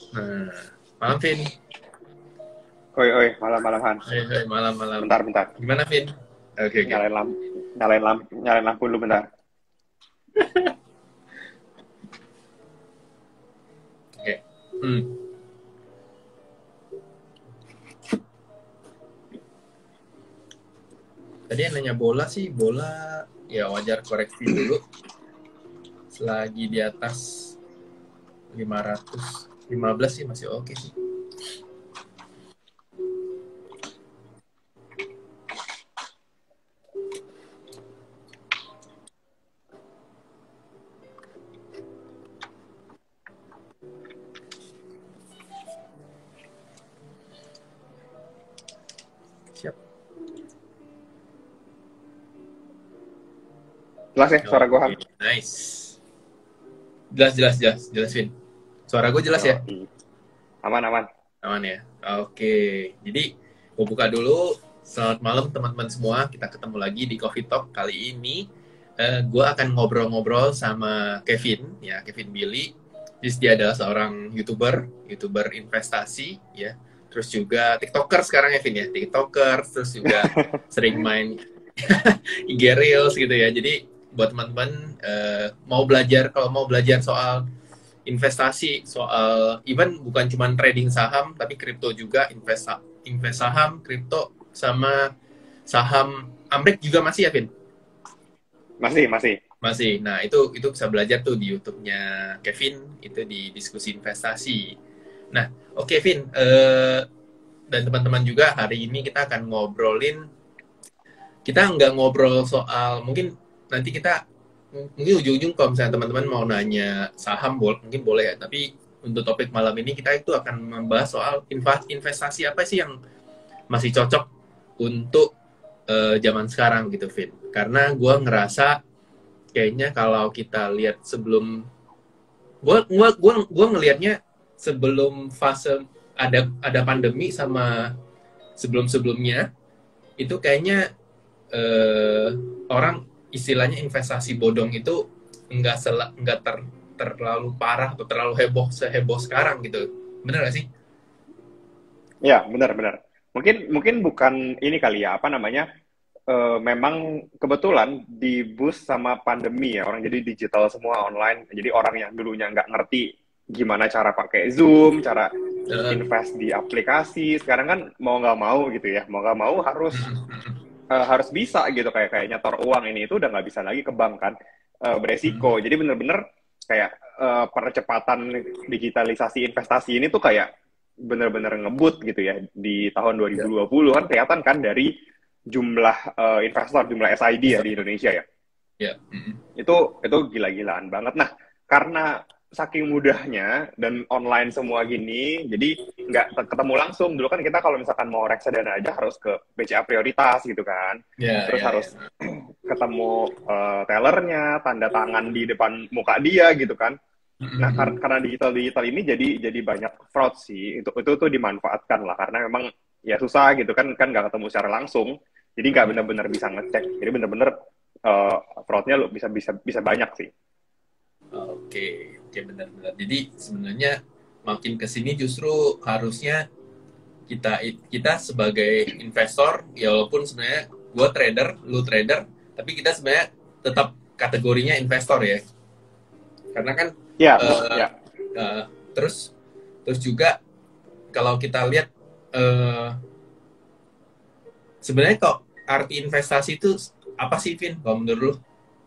Nah, malam Vin. Oi, oi, malam-malam Han. Hai, hai, malam-malam. Bentar, bentar. Gimana Vin? Oke, oke. Nyalain lampu dulu bentar. Oke. Hmm. Tadi yang nanya bola sih, bola ya wajar koreksi dulu. Selagi di atas 515 sih masih oke sih. Siap. Jelas ya suara gua Han? Oke, nice. Jelas, jelas, jelas, jelas Vin. Suara gue jelas ya? Yo, aman, aman. Aman ya? Oke. Jadi, gue buka dulu. Selamat malam teman-teman semua. Kita ketemu lagi di Coffee Talk. Kali ini, gue akan ngobrol-ngobrol sama Kevin, ya, Kevin Billy. Jadi dia adalah seorang YouTuber investasi, ya. Terus juga TikToker sekarang ya, Vin, ya. TikToker, terus juga sering main IG Reels gitu ya. Jadi, buat teman-teman, kalau mau belajar soal investasi, soal even bukan cuma trading saham tapi kripto juga, invest saham, kripto sama saham Amrik juga masih ya, Vin? Masih, masih. Masih. Nah, itu bisa belajar tuh di YouTube-nya Kevin, itu di diskusi investasi. Nah, oke Vin, dan teman-teman juga hari ini kita akan ngobrolin, kita nggak ngobrol soal, nanti kita mungkin ujung-ujung kalau misalnya teman-teman mau nanya saham mungkin boleh ya, tapi untuk topik malam ini kita itu akan membahas soal investasi apa sih yang masih cocok untuk zaman sekarang gitu, Vin. Karena gue ngerasa kayaknya kalau kita lihat sebelum, gue ngelihatnya sebelum fase ada pandemi sama sebelum-sebelumnya itu kayaknya eh, orang istilahnya investasi bodong itu nggak terlalu parah atau terlalu seheboh sekarang gitu. Bener gak sih? Ya, benar-benar. Mungkin bukan ini kali ya, apa namanya? Memang kebetulan di boost sama pandemi ya, orang jadi digital semua online. Jadi orang yang dulunya nggak ngerti gimana cara pakai Zoom, cara invest di aplikasi, sekarang kan mau nggak mau gitu ya, mau nggak mau harus bisa gitu, kayak nyetor uang ini itu udah nggak bisa lagi ke bank kan, beresiko. Jadi bener-bener kayak percepatan digitalisasi investasi ini tuh kayak bener-bener ngebut gitu ya di tahun Ya, 2020 kan, kelihatan kan dari jumlah investor, jumlah SID ya di Indonesia ya. ya. Itu gila-gilaan banget. Nah, karena saking mudahnya dan online semua gini, jadi nggak ketemu langsung. Dulu kan kita kalau misalkan mau reksadana aja harus ke BCA Prioritas gitu kan. Ya, Terus ya, harus ya. ketemu tellernya, tanda tangan di depan muka dia gitu kan. Nah, karena digital ini jadi banyak fraud sih. Itu tuh dimanfaatkan lah karena memang ya susah gitu kan nggak ketemu secara langsung. Jadi nggak benar-benar bisa ngecek. Jadi benar-benar uh, fraudnya lo bisa banyak sih. Oke, oke, benar-benar. Jadi sebenarnya makin ke sini justru harusnya kita kita sebagai investor, ya walaupun sebenarnya gue trader, lu trader, tapi kita sebenarnya tetap kategorinya investor ya. Karena kan Ya, uh, ya. uh, terus terus juga kalau kita lihat, uh, sebenarnya kok arti investasi itu apa sih, Vin? Kalau menurut lu?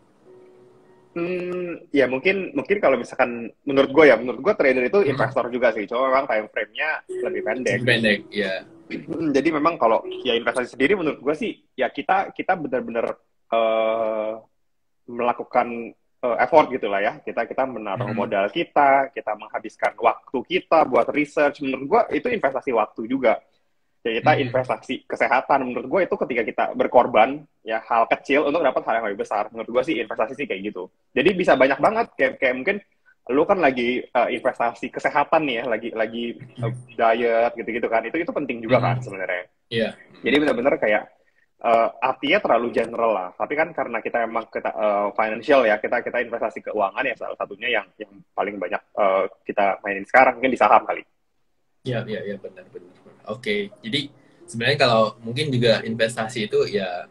Ya mungkin kalau misalkan menurut gue trader itu investor juga sih, cuma memang time frame-nya lebih pendek. Lebih pendek, ya. Jadi memang kalau ya investasi sendiri menurut gue sih ya kita benar-benar uh, melakukan effort gitulah ya. Kita menaruh modal kita menghabiskan waktu kita buat research. Menurut gua itu investasi waktu juga. Ya kita investasi kesehatan. Menurut gua itu ketika kita berkorban ya hal kecil untuk dapat hal yang lebih besar. Menurut gua sih investasi sih kayak gitu. Jadi bisa banyak banget kayak mungkin lu kan lagi investasi kesehatan nih ya, lagi diet gitu-gitu kan. Itu penting juga kan sebenarnya. Iya. Jadi benar-benar kayak artinya terlalu general lah. Tapi kan karena kita emang financial ya, kita investasi keuangan ya salah satunya yang paling banyak kita mainin sekarang mungkin di saham kali. Iya, benar. Oke, jadi sebenarnya kalau mungkin juga investasi itu ya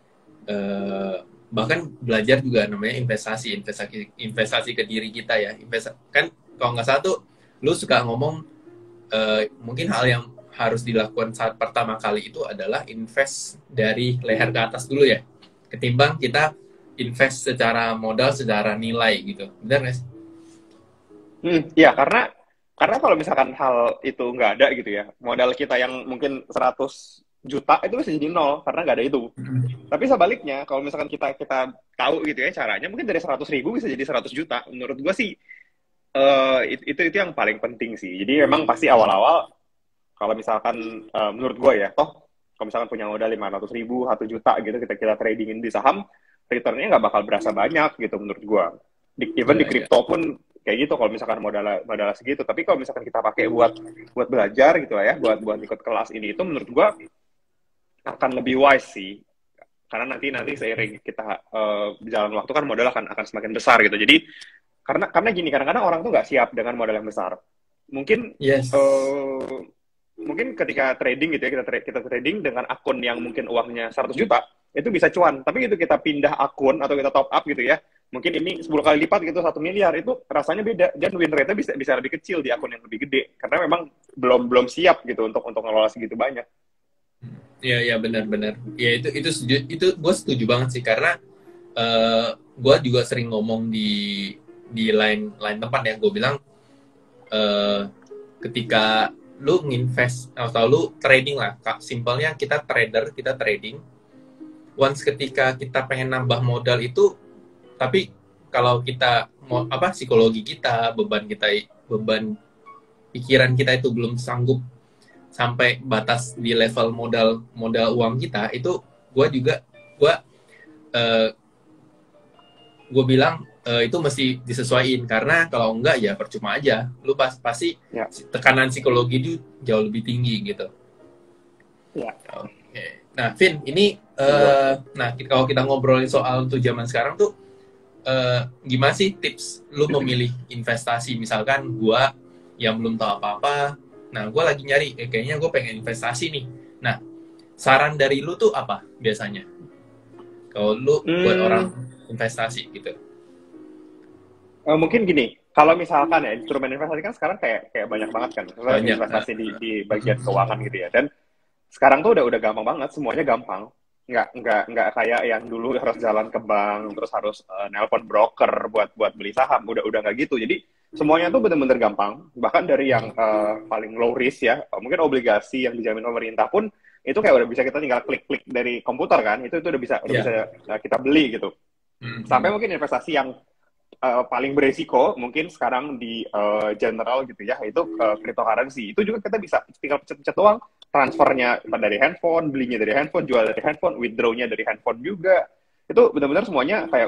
bahkan belajar juga namanya investasi ke diri kita ya. Kan kalau nggak salah tuh lu suka ngomong mungkin hal yang harus dilakukan saat pertama kali itu adalah invest dari leher ke atas dulu ya, ketimbang kita invest secara modal, secara nilai gitu. Benar nggak sih? Ya karena kalau misalkan hal itu nggak ada gitu ya, modal kita yang mungkin 100 juta itu bisa jadi nol karena nggak ada itu. Tapi sebaliknya, kalau misalkan kita tahu gitu ya caranya, mungkin dari 100.000 bisa jadi 100 juta. Menurut gua sih itu yang paling penting sih. Jadi memang pasti awal-awal kalau misalkan menurut gue ya, toh kalau misalkan punya modal 500.000, 1 juta gitu, kita tradingin di saham, returnnya nggak bakal berasa banyak gitu menurut gue. Even di Iya. kripto pun kayak gitu kalau misalkan modal segitu. Tapi kalau misalkan kita pakai buat belajar gitu lah ya, buat ikut kelas ini itu menurut gue akan lebih wise sih. Karena nanti seiring kita berjalan waktu kan modal akan semakin besar gitu. Jadi karena gini, kadang-kadang orang tuh nggak siap dengan modal yang besar. Mungkin Yes. mungkin ketika trading gitu ya, kita trading dengan akun yang mungkin uangnya 100 juta, itu bisa cuan. Tapi gitu kita pindah akun atau kita top up gitu ya, mungkin ini 10 kali lipat gitu, 1 miliar, itu rasanya beda. Dan win rate-nya bisa lebih kecil di akun yang lebih gede. Karena memang belum siap gitu untuk ngelola segitu banyak. Iya, benar. Ya itu gue setuju banget sih, karena gue juga sering ngomong di lain tempat ya. Gue bilang ketika lu nginvest atau lu trading lah, simpelnya kita trader, kita trading. Once ketika kita pengen nambah modal itu, tapi kalau kita mau apa, psikologi kita, beban pikiran kita itu belum sanggup sampai batas di level modal uang kita, itu gue juga gue uh, gue bilang itu mesti disesuaikan, karena kalau enggak ya percuma aja, lu pasti Ya, tekanan psikologi itu jauh lebih tinggi gitu. ya, Oke. Nah, Vin, ini betul. nah kalau kita ngobrolin soal tuh zaman sekarang tuh gimana sih tips lu memilih investasi? Misalkan gue yang belum tahu apa-apa, nah gue lagi nyari, kayaknya gue pengen investasi nih. Nah, saran dari lu tuh apa biasanya? Kalau lu buat orang Hmm, investasi gitu. mungkin gini, kalau misalkan ya instrumen investasi kan sekarang kayak banyak banget kan, misalnya Banyak. investasi di bagian keuangan gitu ya. Dan sekarang tuh udah gampang banget, semuanya gampang. Nggak kayak yang dulu harus jalan ke bank, terus harus nelpon broker buat beli saham. Udah nggak gitu. Jadi semuanya tuh bener-bener gampang. Bahkan dari yang paling low risk ya, mungkin obligasi yang dijamin pemerintah pun itu kayak udah bisa kita tinggal klik-klik dari komputer kan. Itu udah bisa Ya. kita beli gitu. Sampai Hmm. mungkin investasi yang paling beresiko mungkin sekarang di general gitu ya, itu cryptocurrency. Itu juga kita bisa tinggal pencet-pencet doang, transfernya dari handphone, belinya dari handphone, jual dari handphone, withdrawnya dari handphone juga. Itu benar-benar semuanya kayak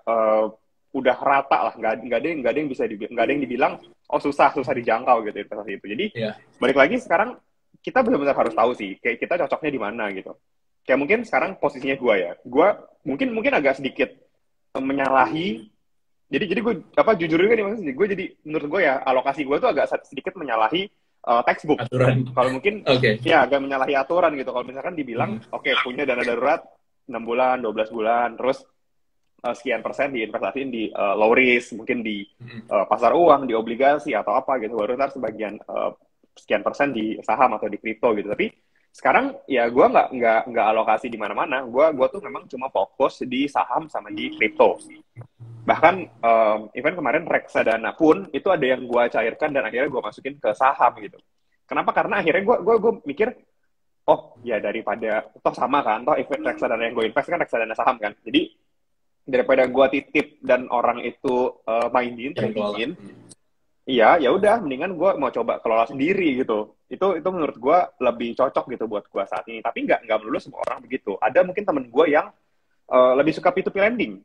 udah rata lah, nggak ada yang bisa nggak ada yang dibilang oh susah dijangkau gitu investasi itu. Jadi Ya. balik lagi sekarang kita benar-benar harus tahu sih kayak kita cocoknya di mana gitu. Kayak mungkin sekarang posisinya gue mungkin agak sedikit menyalahi. Jadi gue apa jujur juga nih, maksudnya gue jadi menurut gue ya alokasi gue tuh agak sedikit menyalahi textbook. Aturan. Kalau mungkin Oke. ya agak menyalahi aturan gitu. Kalau misalkan dibilang oke, punya dana darurat 6 bulan, 12 bulan, terus sekian persen diinvestasiin di low risk, mungkin di pasar uang, di obligasi atau apa gitu. Baru ntar sebagian sekian persen di saham atau di kripto gitu. Tapi sekarang ya gue nggak alokasi di mana-mana. Gue tuh memang cuma fokus di saham sama di kripto. Bahkan event kemarin reksadana pun itu ada yang gue cairkan dan akhirnya gue masukin ke saham gitu. Kenapa? Karena akhirnya gue mikir, oh ya daripada toh sama kan, toh event reksadana yang gue invest kan reksadana saham kan. Jadi daripada gue titip dan orang itu mainin, Yang kelola. tradingin, iya ya udah mendingan gue mau coba kelola sendiri gitu. Itu menurut gue lebih cocok gitu buat gue saat ini. Tapi nggak melulu semua orang begitu. Ada mungkin temen gue yang lebih suka P2P lending.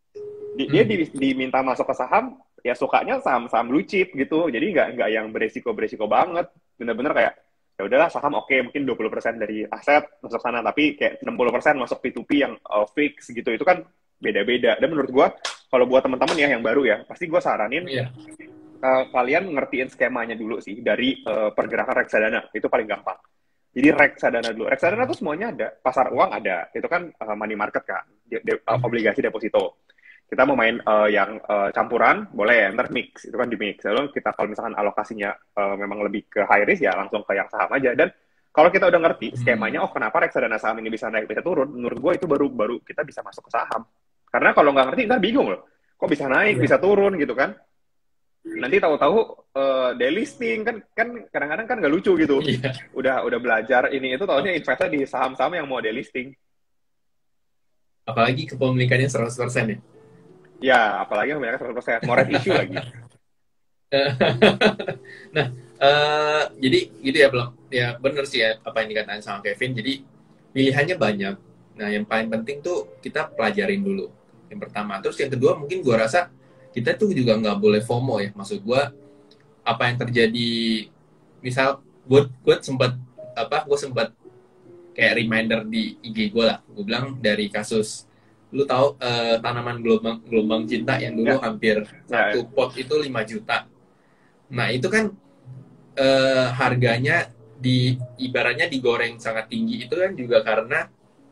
Dia diminta masuk ke saham, ya sukanya saham-saham blue chip gitu. Jadi nggak yang beresiko banget. Bener-bener kayak ya udahlah saham oke, mungkin 20% dari aset masuk sana, tapi kayak 60% masuk P2P yang fix gitu, itu kan beda-beda. Dan menurut gue, kalau buat teman-teman ya yang baru ya, pasti gue saranin Iya. kalian ngertiin skemanya dulu sih dari pergerakan reksadana, itu paling gampang. Jadi reksadana dulu. Reksadana tuh semuanya ada. Pasar uang ada. Itu kan money market kan. Obligasi deposito. Kita mau main yang campuran, boleh. Ntar mix. Itu kan di mix. Lalu kita kalau misalkan alokasinya memang lebih ke high risk, ya langsung ke yang saham aja. Dan kalau kita udah ngerti skemanya, oh kenapa reksadana saham ini bisa naik, bisa turun, menurut gue itu baru kita bisa masuk ke saham. Karena kalau nggak ngerti, ntar bingung loh. Kok bisa naik, bisa turun gitu kan. Nanti tahu-tahu delisting kan kadang-kadang kan nggak lucu gitu. Iya. Udah belajar ini itu, tahunya investasi di saham-saham yang mau delisting. Apalagi kepemilikannya 100% ya. Ya, apalagi yang mereka 100%. Mau red issue lagi. Nah, jadi gitu ya, belum ya, bener sih ya apa yang dikatakan sama Kevin. Jadi pilihannya banyak. Nah, yang paling penting tuh kita pelajarin dulu. Yang pertama. Terus yang kedua, mungkin gua rasa kita tuh juga nggak boleh FOMO ya. Maksud gua, apa yang terjadi, misal gue sempat kayak reminder di IG gue lah. Gue bilang dari kasus, lu tahu tanaman gelombang gelombang cinta yang dulu Ya, hampir ya, satu pot itu 5 juta. Nah, itu kan harganya ibaratnya digoreng sangat tinggi, itu kan juga karena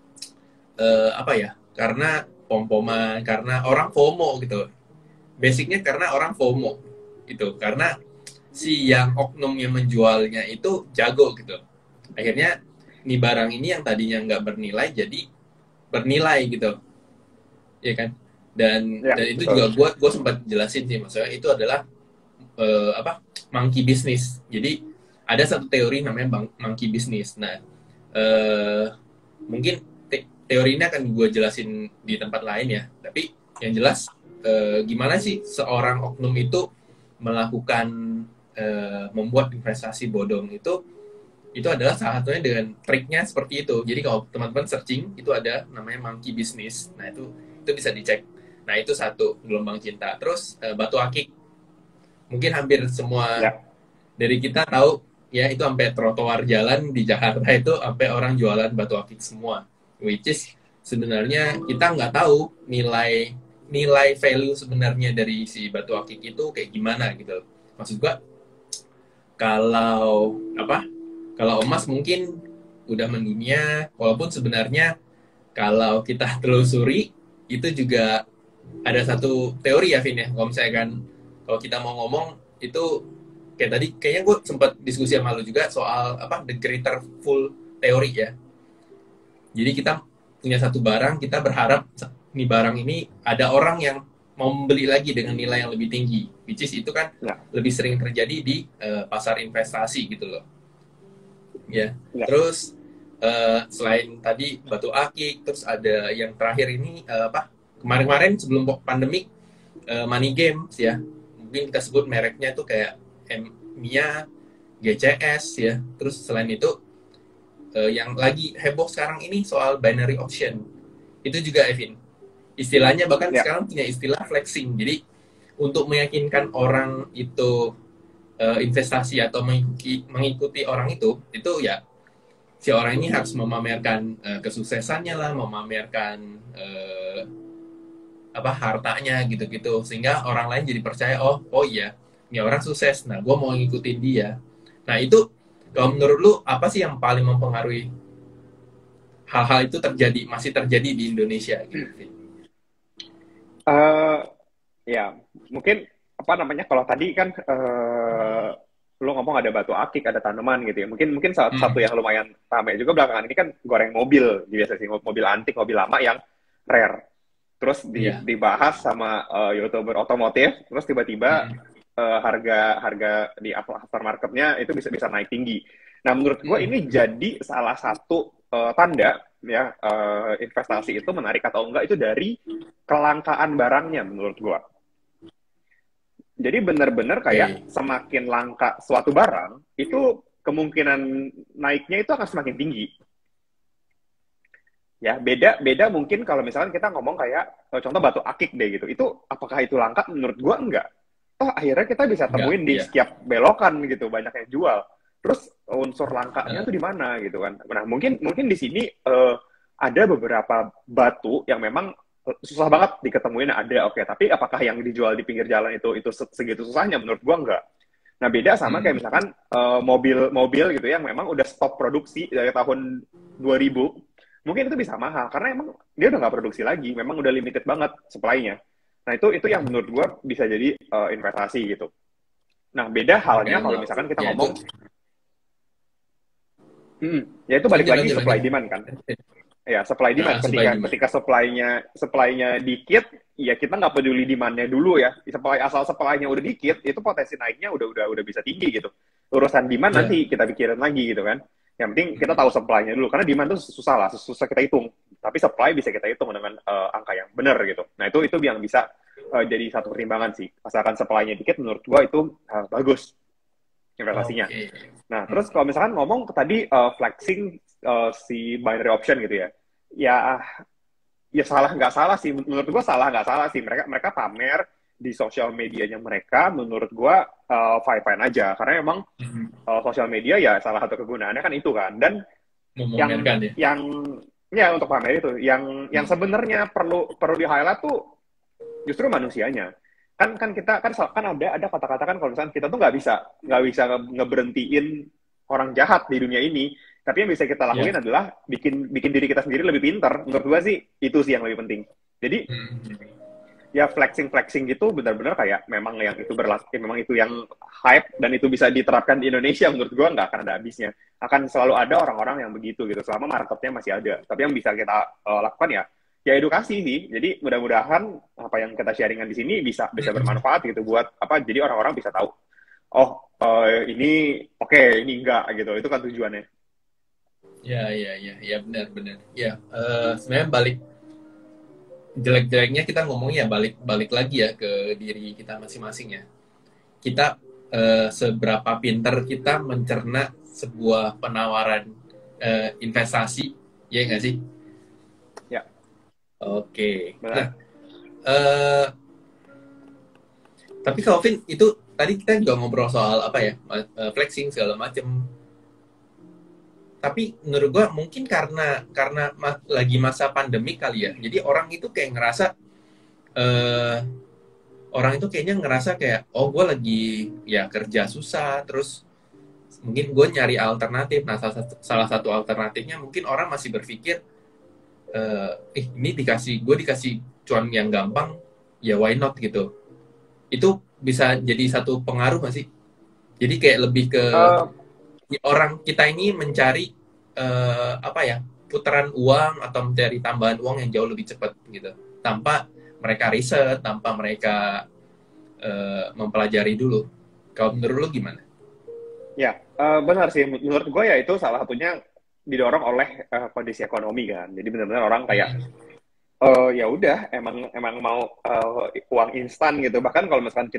apa ya? Karena pom-poman, karena orang FOMO gitu. Basicnya karena orang FOMO itu, karena si yang oknum yang menjualnya itu jago gitu. Akhirnya nih barang ini yang tadinya nggak bernilai jadi bernilai gitu, ya kan? Dan itu betul. juga gue sempat jelasin sih, maksudnya itu adalah apa, monkey business. Jadi ada satu teori namanya monkey business. Nah, eh, mungkin teori ini akan gue jelasin di tempat lain ya. Tapi yang jelas, gimana sih seorang oknum itu melakukan membuat investasi bodong itu adalah salah satunya dengan triknya seperti itu. Jadi kalau teman-teman searching, itu ada namanya monkey business. Nah, itu bisa dicek. Nah, itu satu, gelombang cinta. Terus batu akik. Mungkin hampir semua Ya, dari kita tahu ya, itu sampai trotoar jalan di Jakarta itu sampai orang jualan batu akik semua. Which is sebenarnya kita nggak tahu nilai nilai value sebenarnya dari si batu akik itu kayak gimana gitu. Maksud gua, kalau apa? Kalau emas mungkin udah mendunia, walaupun sebenarnya kalau kita telusuri itu juga ada satu teori ya, Vin ya. Kalau misalnya kan, kalau kita mau ngomong itu kayak tadi, kayaknya gue sempat diskusi sama lu juga soal apa, the greater full teori ya. Jadi kita punya satu barang, kita berharap nih barang ini ada orang yang mau membeli lagi dengan nilai yang lebih tinggi, which is itu kan ya, lebih sering terjadi di pasar investasi gitu loh. Ya, ya, terus selain tadi batu akik, terus ada yang terakhir ini apa, kemarin-kemarin sebelum pandemik, money games ya, mungkin kita sebut mereknya tuh kayak Mia, GCS ya. Terus selain itu yang lagi heboh sekarang ini soal binary option, itu juga Evin, istilahnya bahkan ya. sekarang punya istilah flexing. Jadi untuk meyakinkan orang itu investasi atau mengikuti orang itu ya, si orang ini harus memamerkan kesuksesannya lah, memamerkan apa, hartanya gitu-gitu, sehingga orang lain jadi percaya, oh iya, ini orang sukses, nah gue mau ngikutin dia. Nah itu, kalau menurut lu apa sih yang paling mempengaruhi hal-hal itu masih terjadi di Indonesia gitu? Eh, ya, mungkin apa namanya, kalau tadi kan lu ngomong ada batu akik, ada tanaman gitu ya. Mungkin salah satu yang lumayan ramai juga belakangan ini kan goreng mobil, biasa sih, mobil antik, mobil lama yang rare. Terus Iya. dibahas sama YouTuber otomotif, terus tiba-tiba harga harga di aftermarketnya itu bisa bisa naik tinggi. Nah, menurut gue ini jadi salah satu tanda ya, investasi itu menarik atau enggak itu dari kelangkaan barangnya menurut gue. Jadi benar-benar kayak semakin langka suatu barang, itu kemungkinan naiknya itu akan semakin tinggi. Ya, beda mungkin kalau misalkan kita ngomong kayak contoh batu akik deh gitu. Itu apakah itu langka? Menurut gua enggak. Oh, akhirnya kita bisa temuin di Iya. setiap belokan gitu, banyak yang jual. Terus unsur langkanya tuh di mana gitu kan. Nah, mungkin di sini ada beberapa batu yang memang susah banget diketemuin ada, oke, tapi apakah yang dijual di pinggir jalan itu segitu susahnya? Menurut gua enggak. Nah, beda sama kayak misalkan mobil gitu yang memang udah stop produksi dari tahun 2000, mungkin itu bisa mahal karena emang dia udah nggak produksi lagi, memang udah limited banget supply-nya. Nah, itu yang menurut gua bisa jadi investasi gitu. Nah, beda halnya kalau misalkan kita Ya ngomong, itu ya itu balik lagi lanjut supply lanjut. demand kan. Ya, supply demand. Supply Ketika demand. ketika supply-nya dikit, ya kita nggak peduli demand-nya dulu ya. Asal supply-nya udah dikit, itu potensi naiknya udah bisa tinggi gitu. Urusan demand Ya. nanti kita pikirin lagi gitu kan. Yang penting kita tahu supply-nya dulu, karena demand tuh susah lah, susah kita hitung. Tapi supply bisa kita hitung dengan angka yang benar gitu. Nah, itu yang bisa jadi satu pertimbangan sih. Asalkan supply-nya dikit, menurut gua itu bagus investasinya. Oke. Nah, terus kalau misalkan ngomong tadi flexing si binary option gitu ya, ya ya salah nggak salah sih, menurut gua salah nggak salah sih, mereka pamer di sosial medianya mereka, menurut gua fine fine aja, karena emang sosial media ya salah satu kegunaannya kan itu kan. Dan yang Memamerkan ya. yang ya untuk pamer itu yang sebenarnya perlu di highlight tuh justru manusianya. Kan kita kan ada kata-kata kan, kalau misalnya kita tuh nggak bisa ngeberhentiin orang jahat di dunia ini, tapi yang bisa kita Ya. lakuin adalah bikin diri kita sendiri lebih pintar. Menurut gua sih itu sih yang lebih penting. Jadi ya flexing gitu benar-benar kayak memang yang itu memang itu yang hype dan itu bisa diterapkan di Indonesia, menurut gua nggak akan ada habisnya. Akan selalu ada orang-orang yang begitu gitu selama marketnya masih ada. Tapi yang bisa kita lakukan ya edukasi sih. Jadi mudah-mudahan apa yang kita sharingan di sini bisa bermanfaat gitu buat apa, jadi orang-orang bisa tahu, oh ini oke, ini enggak gitu. Itu kan tujuannya. Ya, benar-benar. Ya, sebenarnya balik jelek-jeleknya kita ngomongnya balik lagi ya ke diri kita masing-masing ya. Kita seberapa pintar kita mencerna sebuah penawaran investasi, ya nggak sih? Ya, Oke. Nah, benar. tapi kalau Vin, itu tadi kita juga ngobrol soal apa ya, flexing segala macam. Tapi menurut gua mungkin karena lagi masa pandemi kali ya. Jadi orang itu kayak ngerasa eh, orang itu kayaknya ngerasa kayak, oh gue lagi ya kerja susah, terus mungkin gue nyari alternatif. Nah, salah satu alternatifnya mungkin orang masih berpikir, ini gue dikasih cuan yang gampang, ya why not gitu. Itu bisa jadi satu pengaruh nggak sih? Jadi kayak lebih ke Uh, orang kita ini mencari apa ya, putaran uang atau mencari tambahan uang yang jauh lebih cepat gitu, tanpa mereka riset, tanpa mereka mempelajari dulu. Kalau menurut lu gimana? ya, benar sih. Menurut gue ya itu salah satunya didorong oleh kondisi ekonomi kan. Jadi benar-benar orang kayak ya udah emang mau uang instan gitu. Bahkan kalau misalkan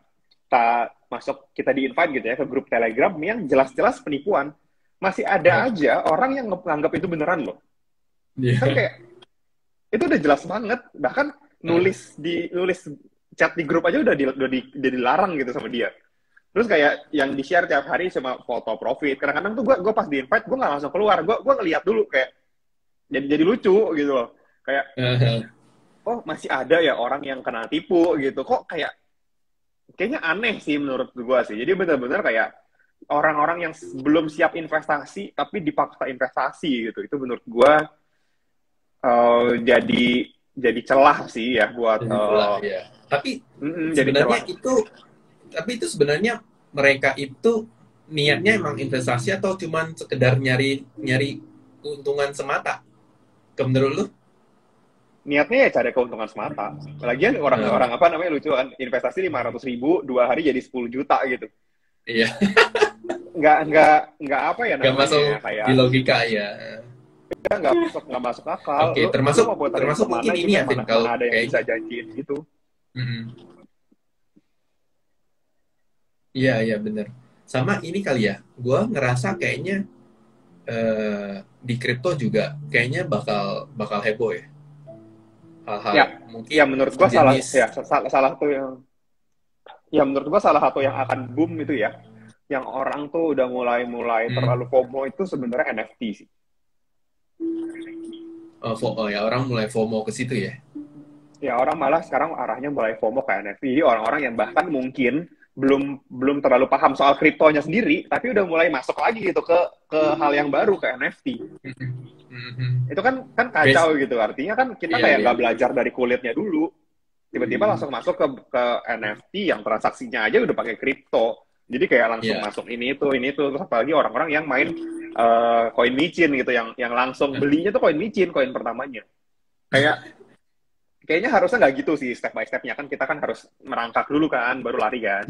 kita di invite gitu ya ke grup Telegram yang jelas-jelas penipuan, masih ada Nah, aja orang yang nganggap itu beneran loh. Kan yeah. kayak itu udah jelas banget. Bahkan nulis chat di grup aja udah dilarang gitu sama dia. Terus kayak yang di-share tiap hari cuma foto profit. Kadang-kadang tuh gue pas di invite gue nggak langsung keluar. Gue ngeliat dulu kayak jadi lucu gitu loh. Kayak oh masih ada ya orang yang kena tipu gitu. Kok kayaknya aneh sih menurut gue sih. Jadi benar-benar kayak orang-orang yang belum siap investasi tapi dipaksa investasi gitu. Itu menurut gue jadi celah sih ya buat Jadi itulah ya. Tapi jadi sebenarnya celah. itu sebenarnya mereka itu niatnya emang investasi atau cuman sekedar nyari nyari keuntungan semata? Menurut lu? Niatnya ya cari keuntungan semata. Lagian Eh, orang-orang apa namanya lucu kan, investasi 500.000 2 hari jadi 10 juta gitu. iya, Nggak apa ya nggak namanya masuk ya, di kayak logika ya. kita nggak masuk akal. Oke, Lu termasuk mau putarin termasuk kemana mungkin ini juga, ya, Vin, mana kalau ada yang bisa kayaknya. janjiin gitu. Iya, iya bener. Sama ini kali ya, gue ngerasa kayaknya di kripto juga kayaknya bakal bakal heboh ya. Hal-hal Ya, mungkin ya menurut gua sejenis. salah satu yang ya menurut gua salah satu yang akan boom itu ya yang orang tuh udah mulai terlalu FOMO itu sebenarnya NFT sih. Oh ya, orang mulai FOMO ke situ ya. Ya orang malah sekarang arahnya mulai FOMO ke NFT. Jadi orang-orang yang bahkan mungkin belum belum terlalu paham soal kriptonya sendiri, tapi udah mulai masuk lagi gitu ke hal yang baru ke NFT. Itu kan Base, kacau gitu. Artinya kan kita iya, kayak iya. nggak belajar dari kulitnya dulu. Tiba-tiba langsung masuk ke NFT yang transaksinya aja udah pakai kripto. Jadi kayak langsung Iya. masuk ini itu. Terus apalagi orang-orang yang main koin micin gitu, yang langsung belinya tuh koin micin, koin pertamanya. Kayaknya harusnya nggak gitu sih step by stepnya, kan kita kan harus merangkak dulu kan baru lari kan.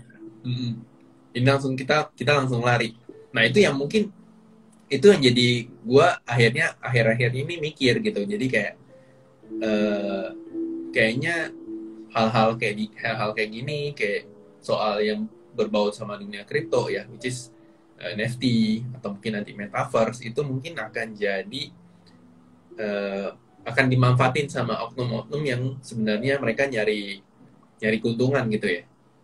Ini langsung kita langsung lari. Nah, itu yang mungkin itu yang jadi gua akhirnya akhir-akhir ini mikir gitu. Jadi kayak eh, kayaknya hal-hal kayak gini, kayak soal yang berbau sama dunia kripto ya, which is NFT atau mungkin nanti metaverse, itu mungkin akan jadi eh, akan dimanfaatin sama oknum-oknum yang sebenarnya mereka nyari nyari keuntungan gitu ya.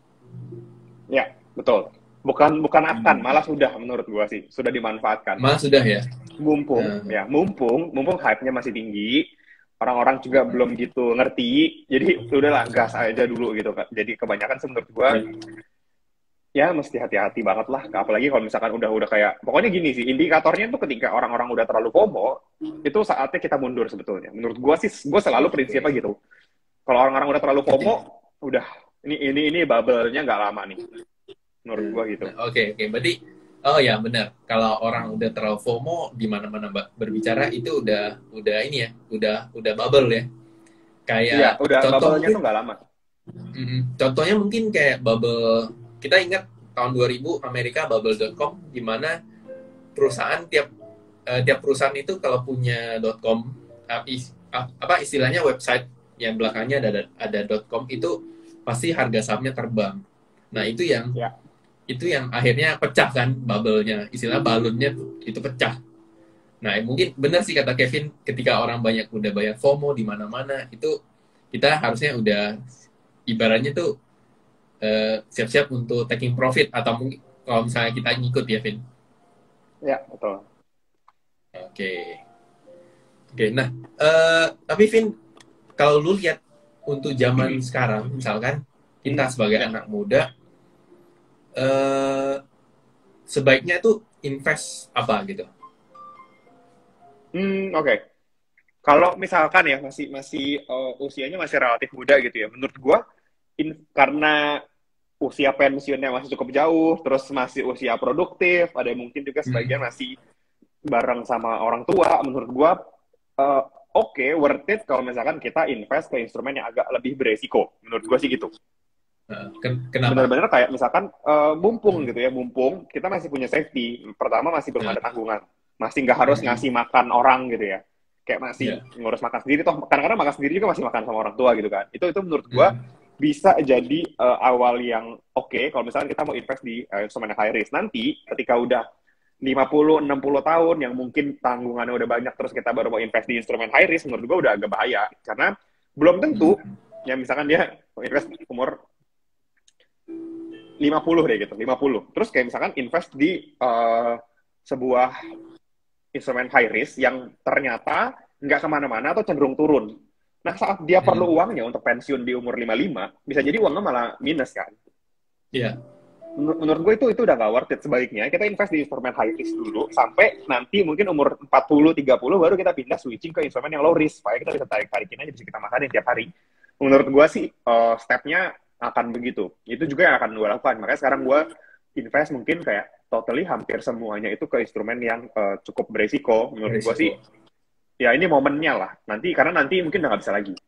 Ya, betul. Bukan akan, malah sudah menurut gua sih sudah dimanfaatkan. Malah sudah ya. Mumpung hype-nya masih tinggi, orang-orang juga belum gitu ngerti, jadi udahlah gas aja dulu gitu kan. Jadi kebanyakan sih menurut gua ya mesti hati-hati banget lah, apalagi kalau misalkan udah kayak, pokoknya gini sih, indikatornya tuh ketika orang-orang udah terlalu FOMO, itu saatnya kita mundur sebetulnya. Menurut gua sih, gua selalu prinsipnya gitu. Kalau orang-orang udah terlalu FOMO, udah ini bubble-nya nggak lama nih, menurut gua gitu. Oke, berarti oh ya benar. Kalau orang udah terlalu FOMO di mana-mana berbicara itu udah ini ya, udah bubble ya. Iya, Kayak udah contoh bubble-nya mungkin tuh nggak lama. contohnya mungkin kayak bubble, kita ingat tahun 2000 Amerika bubble.com, di mana perusahaan tiap perusahaan itu kalau punya .com, apa istilahnya, website yang belakangnya ada .com, itu pasti harga sahamnya terbang. Nah, Ya, itu yang akhirnya pecah kan bubble-nya, istilah balonnya itu pecah. Nah, mungkin benar sih kata Kevin, ketika orang udah banyak FOMO di mana-mana, itu kita harusnya udah ibaratnya tuh siap-siap untuk taking profit, atau mungkin kalau misalnya kita ngikut ya, Vin. ya betul. Oke. Oke, nah tapi Vin, kalau lu lihat untuk zaman sekarang, misalkan kita sebagai Ya. anak muda, eh, sebaiknya tuh invest apa gitu? Oke. Kalau misalkan ya masih masih usianya masih relatif muda gitu ya, menurut gua karena usia pensiunnya masih cukup jauh, terus masih usia produktif, ada yang mungkin juga sebagian Hmm. masih bareng sama orang tua, menurut gua eh, oke, worth it kalau misalkan kita invest ke instrumen yang agak lebih beresiko, menurut gua sih gitu. Kenapa? Benar-benar kayak misalkan mumpung gitu ya, mumpung kita masih punya safety. Pertama masih belum Nah, ada tanggungan, masih nggak harus ngasih makan orang gitu ya, kayak masih ya. ngurus makan sendiri, toh kadang-kadang makan sendiri juga masih makan sama orang tua gitu kan. Itu menurut gua Hmm. bisa jadi awal yang oke kalau misalkan kita mau invest di instrumen high risk. Nanti ketika udah 50-60 tahun yang mungkin tanggungannya udah banyak, terus kita baru mau invest di instrumen high risk, menurut gua udah agak bahaya karena belum tentu ya, misalkan dia invest umur 50 deh gitu, 50. Terus kayak misalkan invest di sebuah instrumen high risk yang ternyata nggak kemana-mana atau cenderung turun. Nah, saat dia perlu Hmm. uangnya untuk pensiun di umur 55, bisa jadi uangnya malah minus kan. Iya. Menurut gue itu udah nggak worth it. Sebaiknya kita invest di instrumen high risk dulu, sampai nanti mungkin umur 40-30 baru kita pindah switching ke instrumen yang low risk, supaya kita bisa tarik-tarikin aja, bisa kita makanin tiap hari. Menurut gue sih, stepnya akan begitu. Itu juga yang akan gue lakukan. Makanya sekarang gue invest mungkin kayak totally hampir semuanya itu ke instrumen yang cukup beresiko. Menurut gue sih, Risiko. ya ini momennya lah. Karena nanti mungkin udah nggak bisa lagi.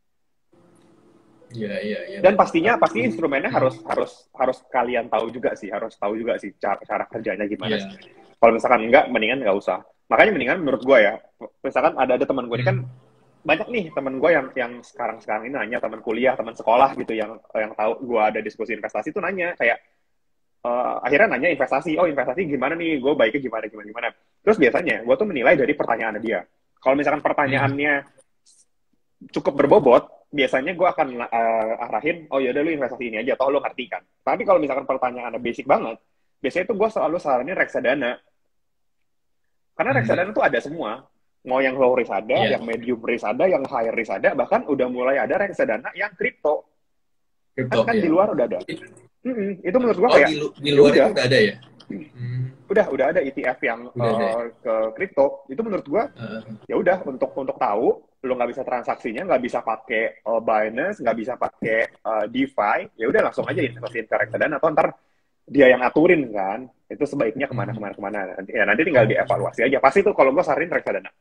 Iya, Dan betul. pasti instrumennya harus kalian tahu juga sih, cara kerjanya gimana sih. Iya. Kalau misalkan enggak, mendingan nggak usah. Makanya mendingan menurut gue ya, misalkan ada teman gue ini kan, Hmm. banyak nih teman gue yang sekarang ini nanya, teman kuliah, teman sekolah gitu, yang tahu gue ada diskusi investasi tuh nanya kayak akhirnya nanya investasi, oh investasi gimana nih, gue baiknya gimana. Terus biasanya gue tuh menilai dari pertanyaan dia. Kalau misalkan Hmm. pertanyaannya cukup berbobot, biasanya gue akan arahin, oh yaudah lu investasi ini aja, toh lu ngerti kan. Tapi kalau misalkan pertanyaannya basic banget, biasanya tuh gue selalu saranin reksadana. Karena reksadana tuh ada semua. Mau yang low risk ada, Iya, yang medium risk ada, yang high risk ada, bahkan udah mulai ada reksadana yang kripto. crypto Kan di ya. luar udah ada. Itu menurut gua Oh, kayak di ya luar udah, itu udah ada ya? Hmm, udah ada ETF yang udah ada ya? ke kripto. Itu menurut gua Eh, ya udah untuk tahu lo nggak bisa transaksinya, nggak bisa pakai Binance, nggak bisa pakai DeFi, ya udah langsung aja investasiin ke reksadana atau ntar dia yang aturin kan. Itu sebaiknya kemana hmm. kemana kemana. Ya nanti tinggal dievaluasi aja. Pasti tuh kalau gua saranin reksadana.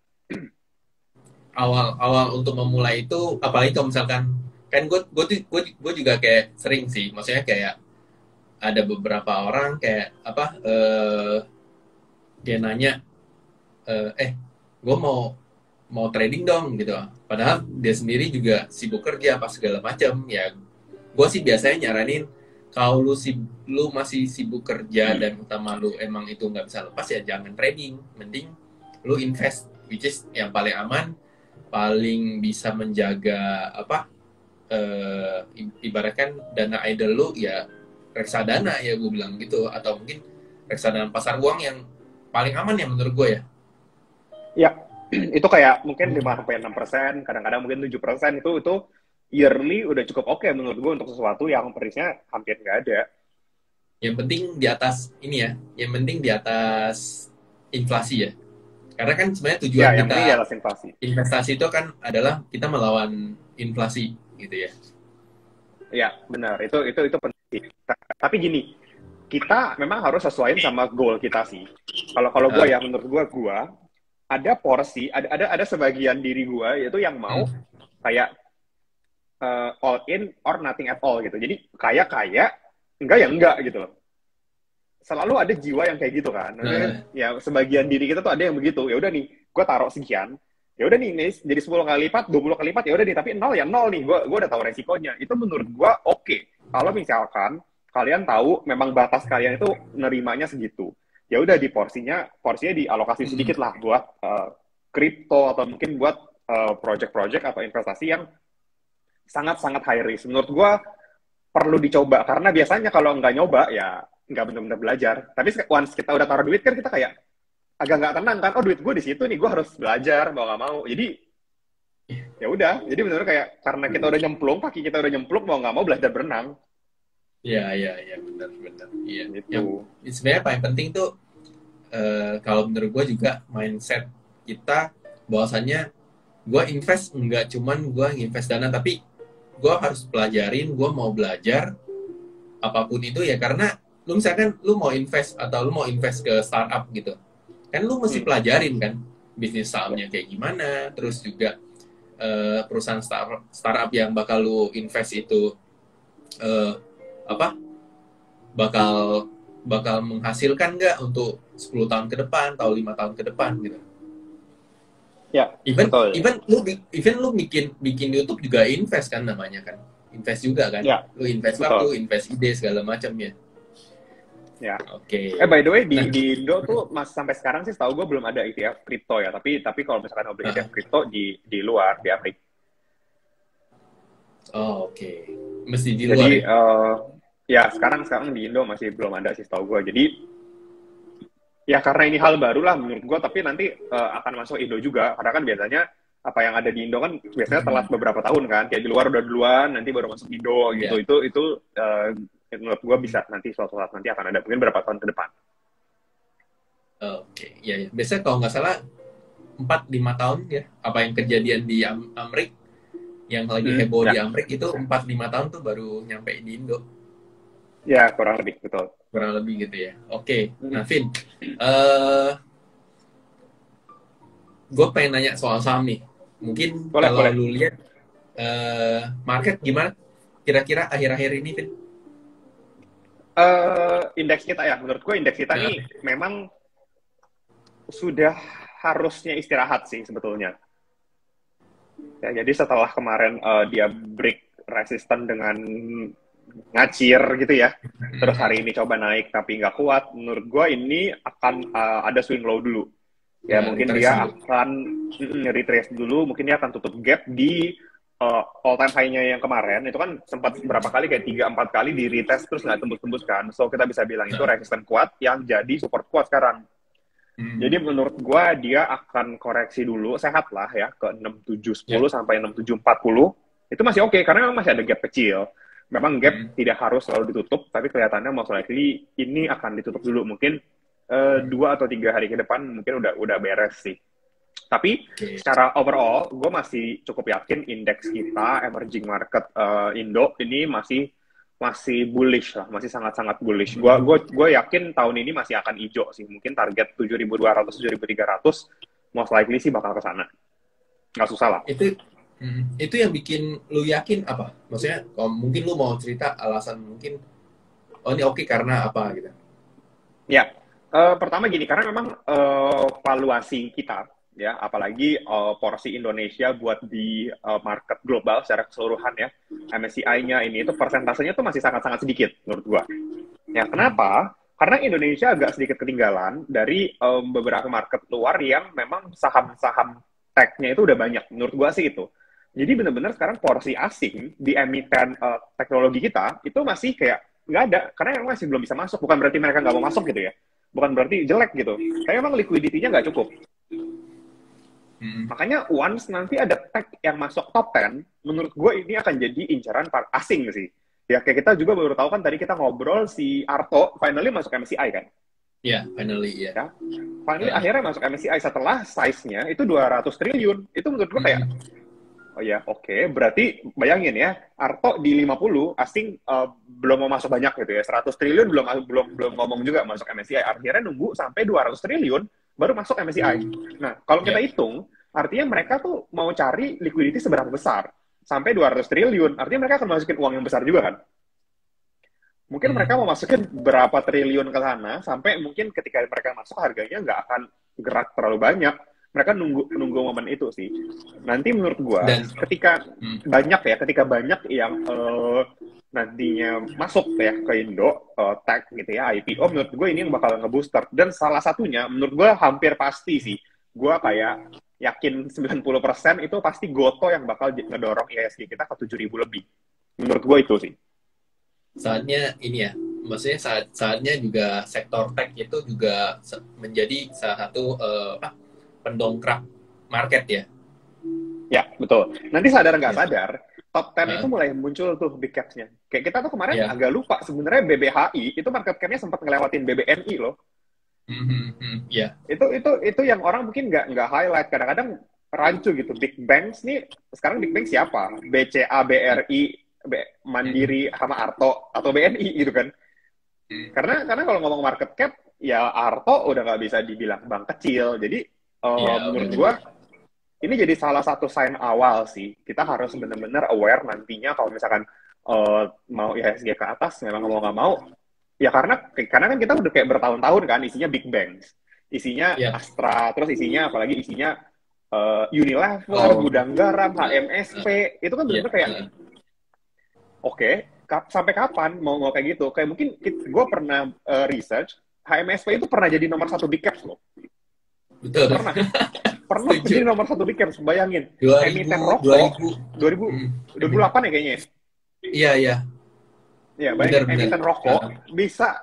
Awal untuk memulai itu, apalagi kalau misalkan kan gue juga kayak sering sih, maksudnya kayak ada beberapa orang kayak apa dia nanya gue mau trading dong gitu, padahal dia sendiri juga sibuk kerja apa segala macam ya. Gue sih biasanya nyaranin kalau lu masih sibuk kerja dan utama lu emang itu nggak bisa lepas ya jangan trading, mending lu invest, which is yang paling aman, paling bisa menjaga apa ibaratkan dana idle lu ya reksadana ya gue bilang gitu, atau mungkin reksadana pasar uang yang paling aman ya menurut gue ya. Ya, itu kayak mungkin 5-6%, kadang-kadang mungkin 7%, itu yearly udah cukup oke menurut gue untuk sesuatu yang perisnya hampir nggak ada. Yang penting di atas ini ya, yang penting di atas inflasi ya. Karena kan sebenarnya tujuan Ya, yang kita penting di atas inflasi. investasi itu kan adalah kita melawan inflasi gitu ya. Ya, benar. Itu penting. Tapi gini, kita memang harus sesuaiin sama goal kita sih. Kalau gue Uh, ya, menurut gue ada porsi, ada sebagian diri gue yaitu yang mau hmm, kayak all in or nothing at all gitu. Jadi kaya, enggak ya enggak gitu loh. Selalu ada jiwa yang kayak gitu kan. Maksudnya, uh, ya sebagian diri kita tuh ada yang begitu. Ya udah nih, gue taruh sekian. Ya udah nih, jadi 10 kali lipat, 20 kali lipat, ya udah nih, tapi nol ya nol nih. Gue udah tahu resikonya. Itu menurut gue oke. Kalau misalkan kalian tahu memang batas kalian itu nerimanya segitu. Ya udah di porsinya dialokasi sedikit hmm, lah buat kripto atau mungkin buat project-project atau investasi yang sangat-sangat high risk. Menurut gue perlu dicoba karena biasanya kalau nggak nyoba ya nggak benar-benar belajar. Tapi once kita udah taruh duit kan kita kayak agak nggak tenang kan. Oh duit gue di situ nih, gue harus belajar mau nggak mau. Jadi ya udah. Jadi benar kayak karena kita udah nyemplung, kaki kita udah nyemplung mau nggak mau belajar berenang. ya benar benar. Iya. Yang Gitu. sebenarnya paling penting tuh kalau menurut gue juga mindset kita bahwasannya gue invest nggak cuman gue invest dana, tapi gue harus pelajarin, gue mau belajar apapun itu ya, karena lu misalkan lu mau invest atau lu mau invest ke startup gitu kan, lu mesti Hmm. pelajarin kan bisnis Ya. sahamnya kayak gimana, terus juga perusahaan startup yang bakal lu invest itu eh, apa bakal bakal menghasilkan nggak untuk 10 tahun ke depan atau 5 tahun ke depan gitu. Ya, Even betul. even lu bikin bikin YouTube juga invest kan, namanya kan invest juga kan, Ya, lu invest waktu, betul. invest ide segala macam ya. Ya. Oke. By the way Nah, di Indo tuh mas sampai sekarang sih setahu gue belum ada ETF kripto ya. Tapi kalau misalkan mau beli ETF kripto di luar di Amerika. oh, oke. Mesti di luar Jadi ya. ya sekarang di Indo masih belum ada sih setahu gue. Jadi ya karena ini hal baru lah menurut gue, tapi nanti akan masuk Indo juga. Karena kan biasanya apa yang ada di Indo kan biasanya telat Hmm, beberapa tahun kan. Kayak di luar udah duluan, nanti baru masuk Indo gitu. ya. Itu menurut gue bisa nanti suatu saat nanti akan ada mungkin berapa tahun ke depan. Oke, ya, ya. Biasanya kalau nggak salah 4-5 tahun ya, apa yang kejadian di Amerika, yang lagi heboh di Ya, Amerika itu 4-5 tahun tuh baru nyampe di Indo, ya kurang lebih betul. kurang lebih gitu ya. Oke, Hmm. nah Vin, eh gue pengen nanya soal saham nih. Mungkin Boleh, kalau boleh. lu lihat market gimana kira-kira akhir-akhir ini, Vin? Indeks kita ya, menurut gue indeks kita Nah, nih memang sudah harusnya istirahat sih sebetulnya. Ya, jadi setelah kemarin dia break resisten dengan ngacir gitu ya, terus hari ini coba naik tapi nggak kuat, menurut gue ini akan ada swing low dulu. Ya ya mungkin retrace dia dulu. akan retrace dulu, mungkin dia akan tutup gap di all time high-nya yang kemarin itu kan sempat berapa kali, kayak 3-4 kali di retest terus nggak tembus-tembus kan. So kita bisa bilang itu resisten kuat yang jadi support kuat sekarang. Jadi menurut gua dia akan koreksi dulu, sehat lah ya, ke 6710 sampai 6740. Itu masih oke, karena memang masih ada gap kecil. Memang gap tidak harus selalu ditutup, tapi kelihatannya most likely ini akan ditutup dulu. Mungkin 2 atau 3 hari ke depan mungkin udah beres sih. Tapi secara overall, gue masih cukup yakin indeks kita, emerging market Indo, ini masih bullish lah, masih sangat-sangat bullish. Gue yakin tahun ini masih akan hijau sih. Mungkin target 7.200, 7.300, most likely sih bakal ke sana. Nggak susah lah. Itu yang bikin lu yakin apa? Maksudnya, mungkin lu mau cerita alasan mungkin, oh ini oke karena apa gitu? Ya, pertama gini, karena memang valuasi kita, ya, apalagi porsi Indonesia buat di market global secara keseluruhan ya, MSCI-nya ini itu persentasenya tuh masih sangat-sangat sedikit menurut gua. Ya, kenapa? Karena Indonesia agak sedikit ketinggalan dari beberapa market luar yang memang saham-saham tech-nya itu udah banyak. Menurut gua sih itu. Jadi benar-benar sekarang porsi asing di emiten teknologi kita itu masih kayak nggak ada, karena memang masih belum bisa masuk. Bukan berarti mereka nggak mau masuk gitu ya. Bukan berarti jelek gitu. Tapi memang liquidity-nya nggak cukup. Makanya once nanti ada tech yang masuk top 10, menurut gue ini akan jadi incaran asing sih. Ya kayak kita juga baru tahu kan, tadi kita ngobrol si Arto finally masuk MSCI kan? Iya, finally ya. Finally akhirnya masuk MSCI setelah size-nya itu 200 triliun. Itu menurut gue kayak, oh ya oke, berarti bayangin ya, Arto di 50, asing belum mau masuk banyak gitu ya. 100 triliun belum ngomong juga masuk MSCI. Akhirnya nunggu sampai 200 triliun baru masuk MSCI. Nah, kalau kita hitung, artinya mereka tuh mau cari liquidity seberapa besar. Sampai 200 triliun, artinya mereka akan masukin uang yang besar juga kan? Mungkin mereka mau masukin berapa triliun ke sana, sampai mungkin ketika mereka masuk harganya nggak akan gerak terlalu banyak. Mereka nunggu momen itu sih. Nanti menurut gua, ketika banyak yang nantinya masuk ya ke Indo, tech gitu ya, IPO, menurut gue ini yang bakal ngebooster. Dan salah satunya, menurut gue hampir pasti sih, gue kayak yakin 90% itu pasti Goto yang bakal ngedorong IHSG kita ke 7.000 lebih. Menurut gue itu sih. Saatnya ini ya, maksudnya saatnya juga sektor tech itu juga menjadi salah satu pendongkrak market ya. Ya, betul. Nanti sadar nggak sadar, top 10 itu mulai muncul tuh big caps-nya. Kayak kita tuh kemarin agak lupa, sebenarnya BBHI itu market cap-nya sempat ngelewatin BBNI loh. Itu yang orang mungkin nggak highlight. Kadang-kadang rancu gitu. Big banks nih, sekarang big bank siapa? BCA, BRI, Mandiri, sama Arto, atau BNI gitu kan. Karena kalau ngomong market cap, ya Arto udah nggak bisa dibilang bank kecil. Jadi menurut gua, ini jadi salah satu sign awal sih. Kita harus benar-benar aware nantinya kalau misalkan mau IHSG ke atas, memang mau nggak mau. Ya karena kan kita udah kayak bertahun-tahun kan, isinya big banks. Isinya Astra, terus isinya Unilever, Gudang Garam, HMSP. Itu kan benar-benar kayak, oke, sampai kapan mau kayak gitu? Kayak mungkin gue pernah research, HMSP itu pernah jadi nomor 1 big caps loh. Betul. Pernah jadi nomor 1 big caps, bayangin. Emiten rokok 2008 ya kayaknya. Iya. Ya, bayangin emiten rokok bisa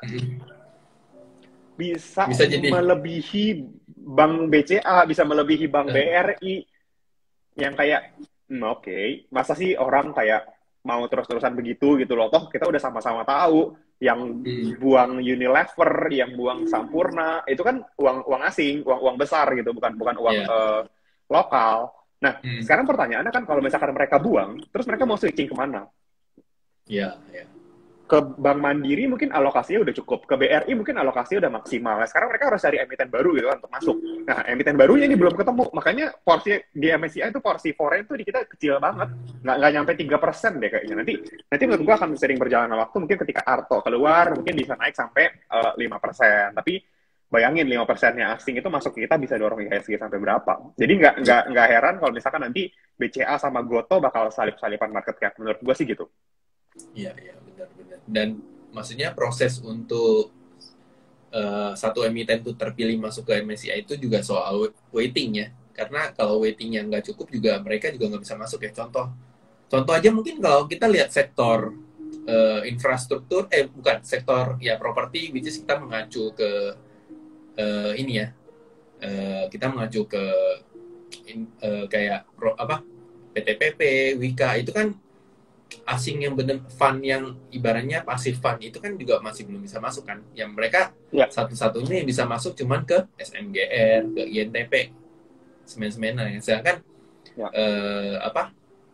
jadi melebihi Bank BCA, bisa melebihi Bank BRI. Yang kayak, oke, masa sih orang kayak mau terus-terusan begitu gitu loh. Toh kita udah sama-sama tahu yang buang Unilever, yang buang Sampurna, itu kan uang asing, uang besar gitu, bukan uang lokal. Nah, sekarang pertanyaannya kan kalau misalkan mereka buang, terus mereka mau switching kemana? Iya. Ke Bank Mandiri mungkin alokasinya udah cukup, ke BRI mungkin alokasinya udah maksimal. Nah, sekarang mereka harus cari emiten baru gitu kan untuk masuk. Nah, emiten barunya ini belum ketemu, makanya porsi di MSCI itu porsi foreign itu di kita kecil banget, nggak nyampe 3% deh kayaknya. Nanti menurut gua akan sering berjalan waktu, mungkin ketika Arto keluar mungkin bisa naik sampai 5%. Tapi bayangin 5%-nya asing itu masuk ke kita bisa dorong IHSG sampai berapa. Jadi nggak heran kalau misalkan nanti BCA sama Goto bakal salip-salipan market cap. Menurut gua sih gitu. Iya, benar. Dan maksudnya proses untuk satu emiten itu terpilih masuk ke MSCI itu juga soal waiting ya. Karena kalau waitingnya nggak cukup juga mereka juga nggak bisa masuk ya. Contoh Contoh aja mungkin kalau kita lihat sektor infrastruktur, bukan sektor ya properti, which is kita mengacu ke ini ya, kita mengacu ke kayak apa PTPP, Wika itu kan asing yang bener fund yang ibaratnya pasif fund itu kan juga masih belum bisa masuk kan. Yang mereka satu-satunya yang bisa masuk cuman ke SMGR, ke INTP, semen-semenan. Sedangkan apa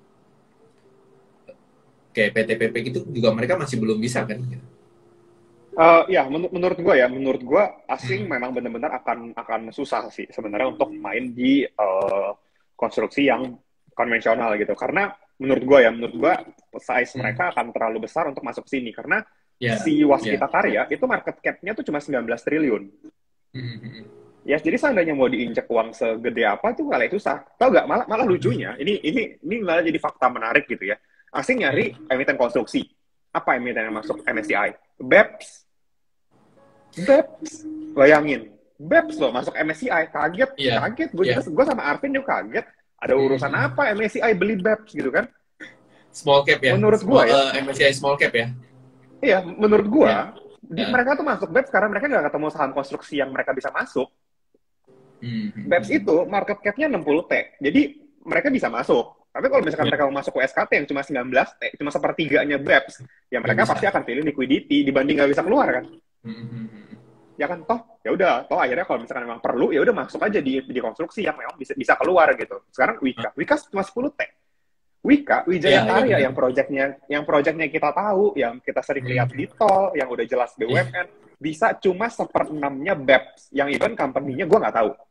kayak PTPP gitu juga mereka masih belum bisa kan. Ya, menurut gue asing memang benar-benar akan susah sih sebenarnya untuk main di konstruksi yang konvensional gitu. Karena menurut gue size mereka akan terlalu besar untuk masuk sini karena si Waskita Karya itu market cap-nya tuh cuma 19 triliun. Ya, jadi seandainya mau diinjek uang segede apa tuh kali susah. Tahu nggak? Malah lucunya, ini malah jadi fakta menarik gitu ya. Asing nyari emiten konstruksi. Apa emiten yang masuk MSCI? BEPS. Bayangin. BEPS loh masuk MSCI. Kaget. Gue sama Arvin juga kaget. Ada urusan apa MSCI beli BEPS gitu kan? Small cap ya? Menurut gue ya. MSCI small cap ya? Iya, menurut gue. Mereka tuh masuk BEPS karena mereka nggak ketemu saham konstruksi yang mereka bisa masuk. BEPS itu market cap-nya 60 T. Jadi mereka bisa masuk. Tapi kalau misalkan mereka mau masuk ke SKT yang cuma 19 T, cuma sepertiganya BEPS, ya mereka pasti akan pilih liquidity dibanding nggak bisa keluar kan. Ya kan ya udah akhirnya kalau misalkan memang perlu ya udah masuk aja di konstruksi yang memang bisa keluar gitu. Sekarang Wika cuma 10 T. Wijaya Karya yang proyeknya kita tahu, yang kita sering lihat di tol, yang udah jelas BUMN, bisa cuma 1/6-nya BEPS, yang even company-nya gue nggak tahu.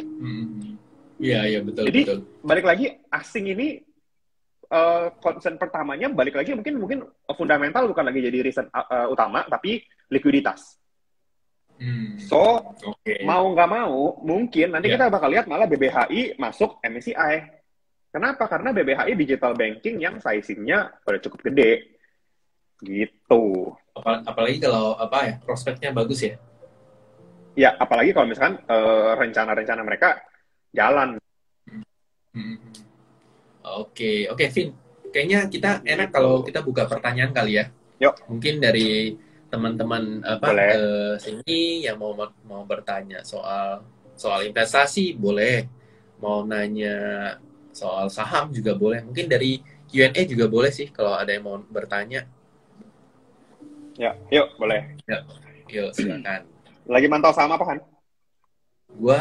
Iya, betul. Jadi balik lagi asing ini concern pertamanya balik lagi mungkin fundamental bukan lagi jadi reason utama tapi likuiditas. So mau nggak mau mungkin nanti kita bakal lihat malah BBHI masuk MSCI. Kenapa? Karena BBHI digital banking yang sizingnya udah cukup gede gitu. Apalagi kalau prospeknya bagus ya. Ya, apalagi kalau misalkan rencana-rencana mereka jalan. Oke, Vin. Kayaknya kita enak kalau kita buka pertanyaan kali ya. Yuk. Mungkin dari teman-teman sini yang mau bertanya soal investasi boleh, mau nanya soal saham juga boleh. Mungkin dari Q&A juga boleh sih kalau ada yang mau bertanya. Ya, yuk boleh. Yuk silakan. Lagi mantau saham apa kan? Gue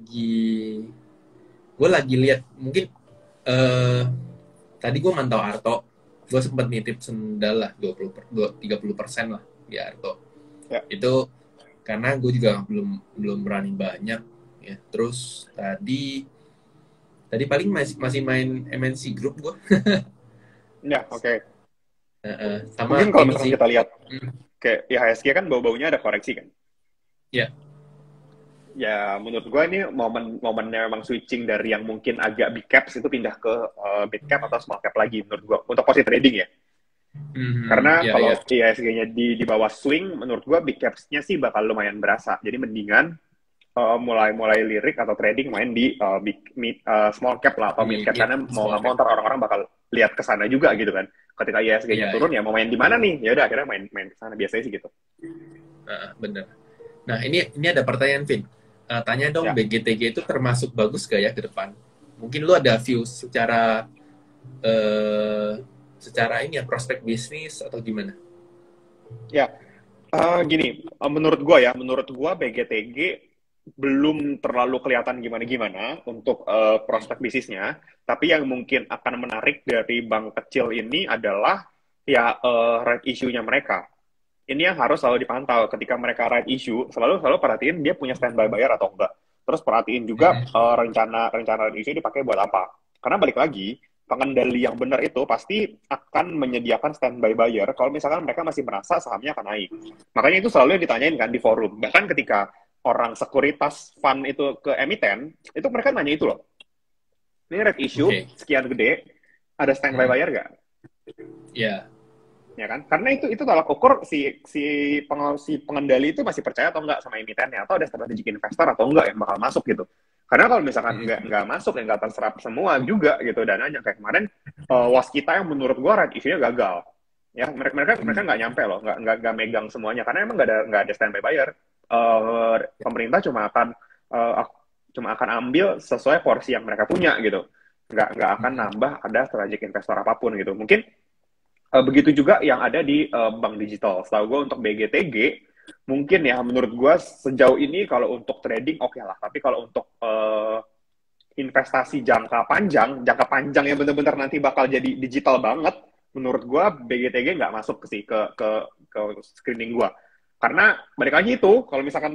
lagi lihat mungkin tadi gue mantau Arto, gue sempat nitip sendal lah 30% lah di Arto. Itu karena gue juga belum berani banyak ya. Terus tadi paling masih main MNC Group gue. Ya, oke. Sama mungkin kalau misalnya kita lihat kayak IHSG kan bau-baunya ada koreksi kan? Ya, menurut gue ini momennya memang switching dari yang mungkin agak big caps itu pindah ke mid cap atau small cap lagi menurut gue untuk posisi trading ya. Karena kalau IHSG-nya di bawah swing, menurut gue big caps-nya sih bakal lumayan berasa. Jadi mendingan mulai lirik atau trading main di small cap lah atau mid cap karena mau nggak mau ntar orang-orang bakal lihat ke sana juga gitu kan. Ketika IHSG-nya turun ya mau main di mana nih? Ya udah akhirnya main ke sana biasanya sih gitu. Bener. Nah ini ada pertanyaan Vin. Tanya dong BGTG itu termasuk bagus gak ya ke depan? Mungkin lu ada view secara ini ya prospek bisnis atau gimana? Ya, gini, menurut gua BGTG belum terlalu kelihatan gimana-gimana untuk prospek bisnisnya, tapi yang mungkin akan menarik dari bank kecil ini adalah ya right issue-nya mereka. Ini yang harus selalu dipantau ketika mereka right issue, selalu perhatiin dia punya standby buyer atau enggak. Terus perhatiin juga rencana right issue dipakai buat apa. Karena balik lagi, pengendali yang benar itu pasti akan menyediakan standby buyer kalau misalkan mereka masih merasa sahamnya akan naik. Makanya itu selalu yang ditanyain kan di forum. Bahkan ketika orang sekuritas fund itu ke emiten, itu mereka nanya itu loh. Ini red issue, sekian gede, ada standby buyer nggak? Iya. Ya kan? Karena itu tolak ukur si pengendali itu masih percaya atau enggak sama emitennya, atau ada strategic investor atau enggak yang bakal masuk gitu. Karena kalau misalkan nggak masuk, ya nggak terserap semua juga gitu dananya. Kayak kemarin Waskita yang menurut gua red issue-nya gagal. Ya mereka nggak nyampe loh, nggak megang semuanya karena emang nggak ada standby buyer. Pemerintah cuma akan ambil sesuai porsi yang mereka punya gitu. Nggak akan nambah ada strategic investor apapun gitu. Mungkin begitu juga yang ada di bank digital. Setahu gue untuk BGTG, mungkin ya menurut gue sejauh ini kalau untuk trading oke lah. Tapi kalau untuk investasi jangka panjang yang benar-benar nanti bakal jadi digital banget, menurut gue BGTG nggak masuk ke screening gue. Karena balik lagi itu, kalau misalkan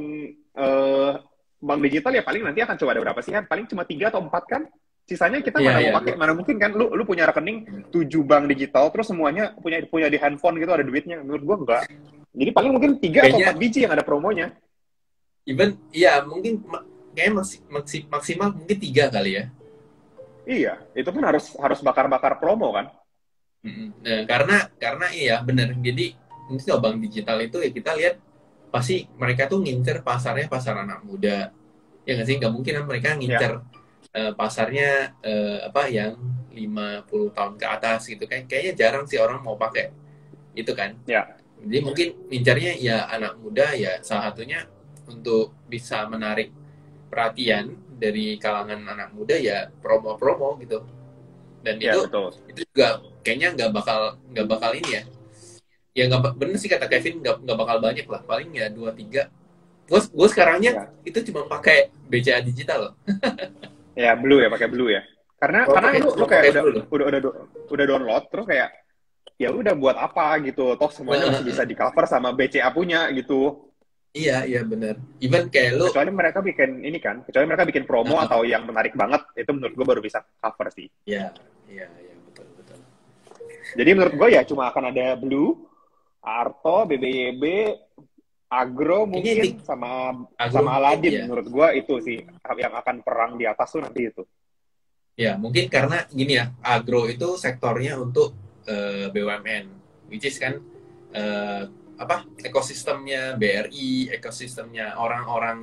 bank digital ya paling nanti akan coba ada berapa sih kan? Paling cuma 3 atau 4 kan? Sisanya kita mana mau pakai, mana mungkin kan lu punya rekening 7 bank digital terus semuanya punya di handphone gitu ada duitnya. Menurut gua enggak. Jadi paling mungkin 3 atau 4 biji yang ada promonya. Even iya mungkin kayaknya maksimal mungkin 3 kali ya. Iya, itu pun harus bakar-bakar promo kan. Nah, karena iya benar. Jadi mungkin kalau bank digital itu ya kita lihat pasti mereka tuh ngincer pasarnya pasar anak muda. Ya nggak sih? Nggak mungkin kan mereka ngincer pasarnya yang 50 tahun ke atas gitu kan. Kayaknya jarang sih orang mau pakai itu kan. Ya. Jadi mungkin ngincernya ya anak muda ya salah satunya untuk bisa menarik perhatian dari kalangan anak muda ya promo-promo gitu. Dan ya, itu juga kayaknya nggak bakal ini ya nggak bener sih kata Kevin nggak bakal banyak lah paling ya 2-3. Gue sekarangnya itu cuma pakai BCA digital loh. Ya Blue ya, pakai Blue ya. Karena lu kayak udah download terus kayak ya udah buat apa gitu, toh semuanya masih bisa di cover sama BCA punya gitu. Iya benar. Even kayak lu kecuali mereka bikin promo atau yang menarik banget, itu menurut gue baru bisa cover sih. Iya betul. Jadi menurut gue ya cuma akan ada Blue, Arto, BBYB, Agro mungkin sama Aladin. Ya. Menurut gue itu sih yang akan perang di atas tuh nanti itu. Ya mungkin karena gini ya, Agro itu sektornya untuk BUMN, which is kan ekosistemnya BRI, ekosistemnya orang-orang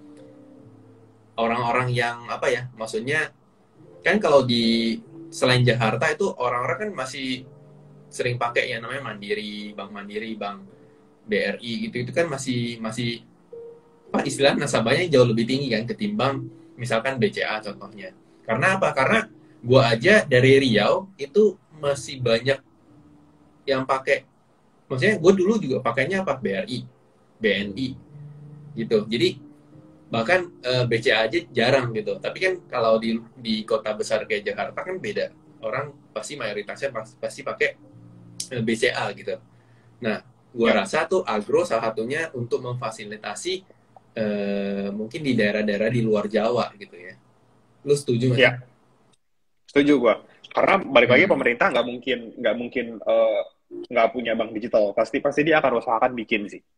yang maksudnya kan kalau di selain Jakarta itu orang-orang kan masih sering pakai yang namanya Mandiri, Bank BRI gitu, itu kan masih istilah nasabahnya jauh lebih tinggi kan ketimbang misalkan BCA contohnya. Karena apa? Karena gua aja dari Riau itu masih banyak yang pakai. Maksudnya gue dulu juga pakainya BRI, BNI gitu. Jadi bahkan BCA aja jarang gitu. Tapi kan kalau di kota besar kayak Jakarta kan beda. Orang pasti mayoritasnya pasti pakai BCA gitu. Nah, gue rasa tuh Agro salah satunya untuk memfasilitasi mungkin di daerah-daerah di luar Jawa gitu ya. Lu setuju nggak? Ya, setuju gue. Karena balik lagi pemerintah nggak mungkin nggak punya bank digital. Pasti dia akan usahakan bikin sih.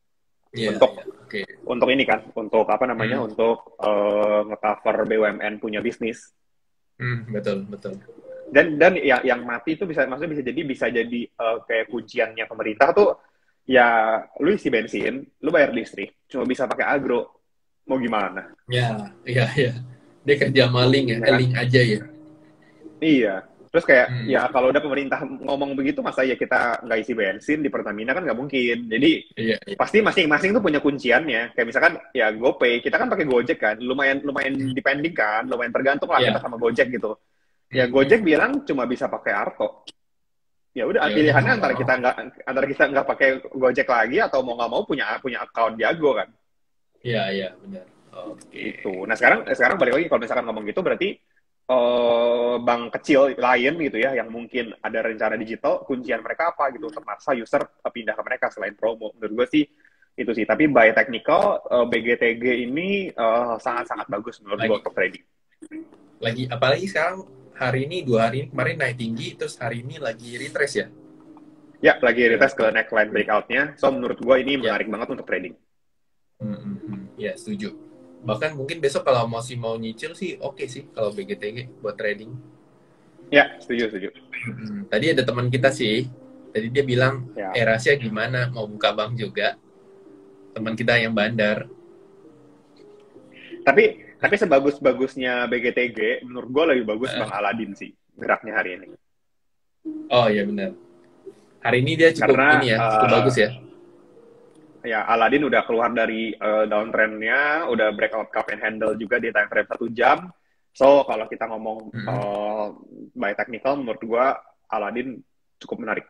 Untuk ini kan, untuk untuk nge-cover BUMN punya bisnis. Betul. Dan yang mati itu bisa jadi kayak kunciannya pemerintah tuh ya lu isi bensin, lu bayar listrik, cuma bisa pakai Agro. Mau gimana? Ya. Dia kerja maling ya, link aja ya. Iya. Terus kayak ya kalau udah pemerintah ngomong begitu, masa ya kita nggak isi bensin di Pertamina kan nggak mungkin. Jadi pasti masing-masing tuh punya kunciannya. Kayak misalkan ya GoPay, kita kan pakai Gojek kan, lumayan depending kan, lumayan tergantung lah kita sama Gojek gitu. Ya Gojek bilang cuma bisa pakai Arto. Ya udah pilihannya antara kita nggak pakai Gojek lagi atau mau nggak mau punya account Jago kan. Iya benar. Oke. Itu. Nah sekarang balik lagi kalau misalkan ngomong gitu berarti bank kecil lain gitu ya yang mungkin ada rencana digital, kuncian mereka apa gitu untuk maksa user pindah ke mereka selain promo. Menurut gue sih itu sih. Tapi by technical BGTG ini sangat-sangat bagus menurut gue untuk trading. Apalagi sekarang hari ini 2 hari ini kemarin naik tinggi, terus hari ini lagi retrace ya? Ya, lagi retrace ke neckline breakout-nya. So menurut gue ini menarik banget untuk trading. Ya setuju. Bahkan mungkin besok kalau masih mau nyicil sih oke sih kalau BGTG buat trading. Ya, setuju. Tadi ada teman kita sih, tadi dia bilang Erasia gimana mau buka bank juga. Teman kita yang bandar. Tapi Tapi sebagus-bagusnya BGTG, menurut gue lebih bagus Bang Eh, Aladin sih geraknya hari ini. oh iya benar. Hari ini dia cukup Karena ini ya, cukup bagus ya. ya Aladin udah keluar dari downtrendnya, udah breakout cup and handle juga di time frame 1 jam. So kalau kita ngomong Mm-mm. by technical, menurut gue Aladin cukup menarik.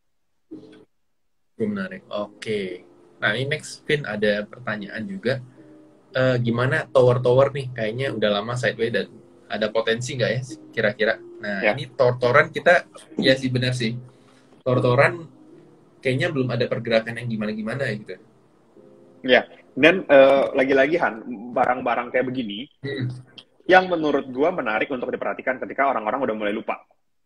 Cukup menarik. Oke. Nah ini next, Vin, ada pertanyaan juga. Gimana tower-tower nih? Kayaknya udah lama sideways dan ada potensi nggak ya kira-kira? Nah Ya, ini tower-toweran kita, ya sih benar sih. Tower-toweran kayaknya belum ada pergerakan yang gimana-gimana gitu. ya. Dan lagi-lagi Han, barang-barang kayak begini, Hmm. yang menurut gue menarik untuk diperhatikan ketika orang-orang udah mulai lupa.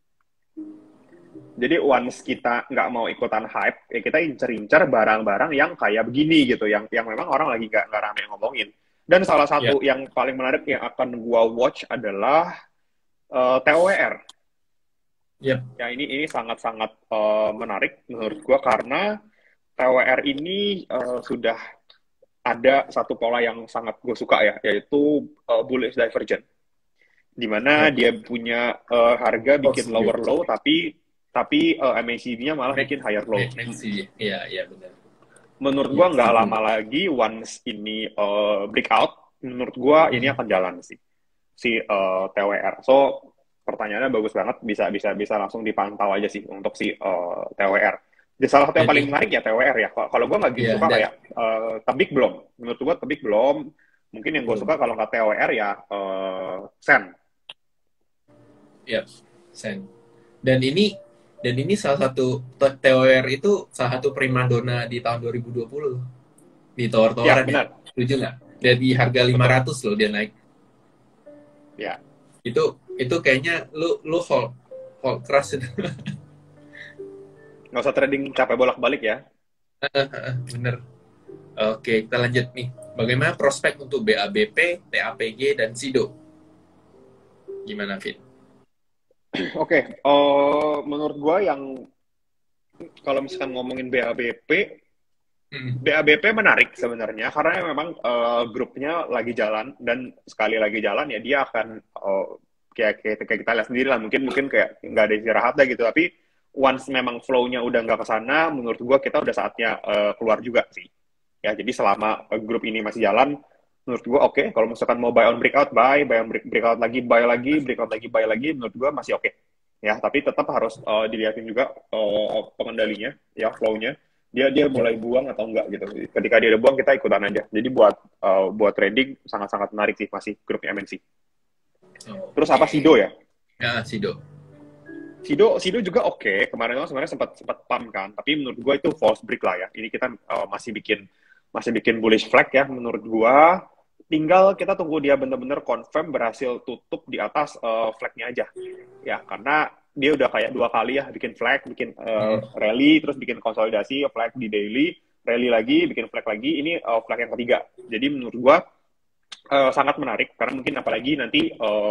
Jadi once kita nggak mau ikutan hype, ya kita incer-incer barang-barang yang kayak begini gitu, yang memang orang lagi nggak rame ngomongin. Dan salah Ya, satu yang paling menarik yang akan gua watch adalah TOWR. yep. Ya ini sangat-sangat menarik menurut gua karena TOWR ini sudah ada satu pola yang sangat gue suka ya, yaitu bullish divergent, di mana Oke. dia punya harga Oh, bikin setuju. lower low tapi MACD-nya malah bikin higher low. Next sih. Iya, iya benar. Menurut Iya, gua nggak setuju. lama lagi once ini breakout, menurut gua ini Hmm. akan jalan sih si TWR. So pertanyaannya bagus banget, bisa langsung dipantau aja sih untuk si TWR. Jadi salah satu yang Dan paling menarik ya TWR ya. Kalau gua nggak gitu ya suka dan kayak Tebik belum. Menurut gua Tebik belum. Mungkin yang gue belum. suka kalau nggak TWR ya Sen. Ya, sen. Dan ini salah satu TOR itu salah satu primadona di tahun 2020 di Ya tower-toweran ya. benar, Setuju nggak? Dari harga betul. 500 loh dia naik. Ya Itu kayaknya lu hold hold keras itu. nggak usah trading capek bolak-balik ya. Bener. Oke, kita lanjut nih. Bagaimana prospek untuk BABP, TAPG dan SIDO? Gimana, Fit? Oke, menurut gua yang kalau misalkan ngomongin BABP, Hmm. BABP menarik sebenarnya karena memang grupnya lagi jalan dan sekali lagi jalan ya dia akan kayak kita lihat sendiri lah mungkin mungkin kayak nggak ada istirahatnya gitu tapi once memang flow-nya udah nggak ke sana menurut gua kita udah saatnya keluar juga sih ya jadi selama grup ini masih jalan menurut gua oke kalau misalkan mau buy on breakout buy on breakout lagi buy lagi breakout lagi buy lagi menurut gua masih oke ya tapi tetap harus dilihatin juga pengendalinya ya flow-nya dia dia Yep. mulai buang atau enggak gitu. Ketika dia udah buang kita ikutan aja. Jadi buat trading sangat-sangat menarik sih masih grupnya MNC. Terus apa Oke. Sido ya? Nah, SIDO. Sido juga oke. Kemarin tuh sebenarnya sempat sempat pump kan, tapi menurut gua itu false break lah ya. Ini kita masih bikin bullish flag ya menurut gua. Tinggal kita tunggu dia benar-benar confirm berhasil tutup di atas flagnya aja. Ya, karena dia udah kayak 2 kali ya bikin flag, bikin Hmm. rally, terus bikin konsolidasi, flag di daily, rally lagi, bikin flag lagi, ini flag yang ketiga. Jadi menurut gua sangat menarik karena mungkin apalagi nanti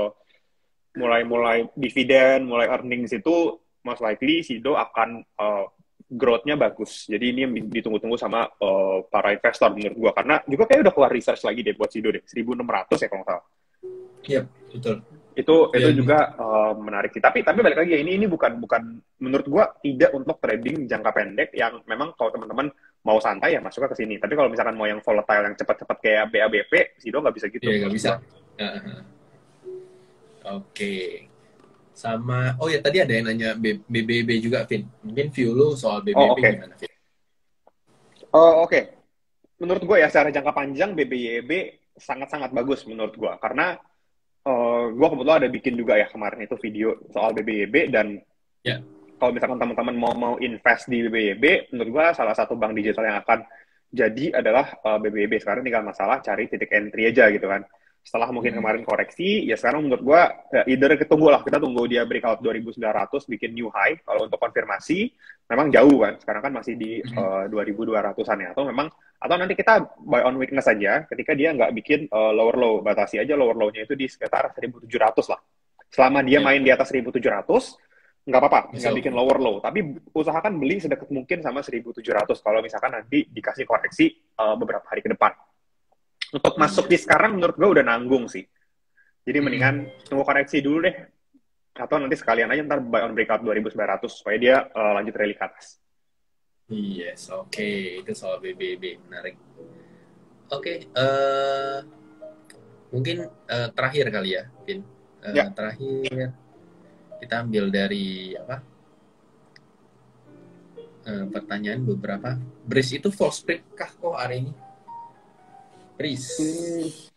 mulai dividen, mulai earnings itu most likely Sido akan growth-nya bagus. Jadi ini yang ditunggu-tunggu sama para investor menurut gua karena juga kayak udah keluar research lagi deh buat Sido deh, 1.600 ya kalau nggak salah. Yep, betul. Itu Dan juga menarik sih. Tapi balik lagi ya ini bukan menurut gua tidak untuk trading jangka pendek yang memang kalau teman-teman mau santai ya masuknya ke sini. Tapi kalau misalkan mau yang volatile yang cepat-cepat kayak BABP, Sido nggak bisa gitu ya nggak menurut bisa. gua. Nah, oke. Sama, oh ya tadi ada yang nanya BBB juga, Vin. Mungkin view lu soal Oh BBB oke. gimana, Vin? Oke. Menurut gua ya secara jangka panjang BBYB sangat-sangat bagus menurut gua karena gua kebetulan ada bikin juga ya kemarin itu video soal BBYB dan Ya. kalau misalkan teman-teman mau invest di BBYB, menurut gua salah satu bank digital yang akan jadi adalah BBYB. Sekarang tinggal masalah cari titik entry aja gitu kan. Setelah mungkin Hmm. kemarin koreksi, ya sekarang menurut gua either kita tunggu dia breakout 2.900 bikin new high kalau untuk konfirmasi memang jauh kan. Sekarang kan masih di Hmm. 2.200-an ya atau nanti kita buy on weakness aja ketika dia nggak bikin lower low, batasi aja lower low-nya itu di sekitar 1.700 lah. Selama dia Ya. main di atas 1.700 nggak apa-apa, Masih nggak oke. bikin lower low. Tapi usahakan beli sedekat mungkin sama 1.700 kalau misalkan nanti dikasih koreksi beberapa hari ke depan. Untuk masuk di sekarang menurut gue udah nanggung sih. Jadi mendingan tunggu koreksi dulu deh. Atau nanti sekalian aja ntar buy on breakout 2.900 supaya dia lanjut rally ke atas. Yes, oke. Itu soal BBB, menarik. Oke, mungkin terakhir kali ya, Vin. Ya. Terakhir kita ambil dari apa? Pertanyaan beberapa. Breeze itu false break kah kok hari ini? Breeze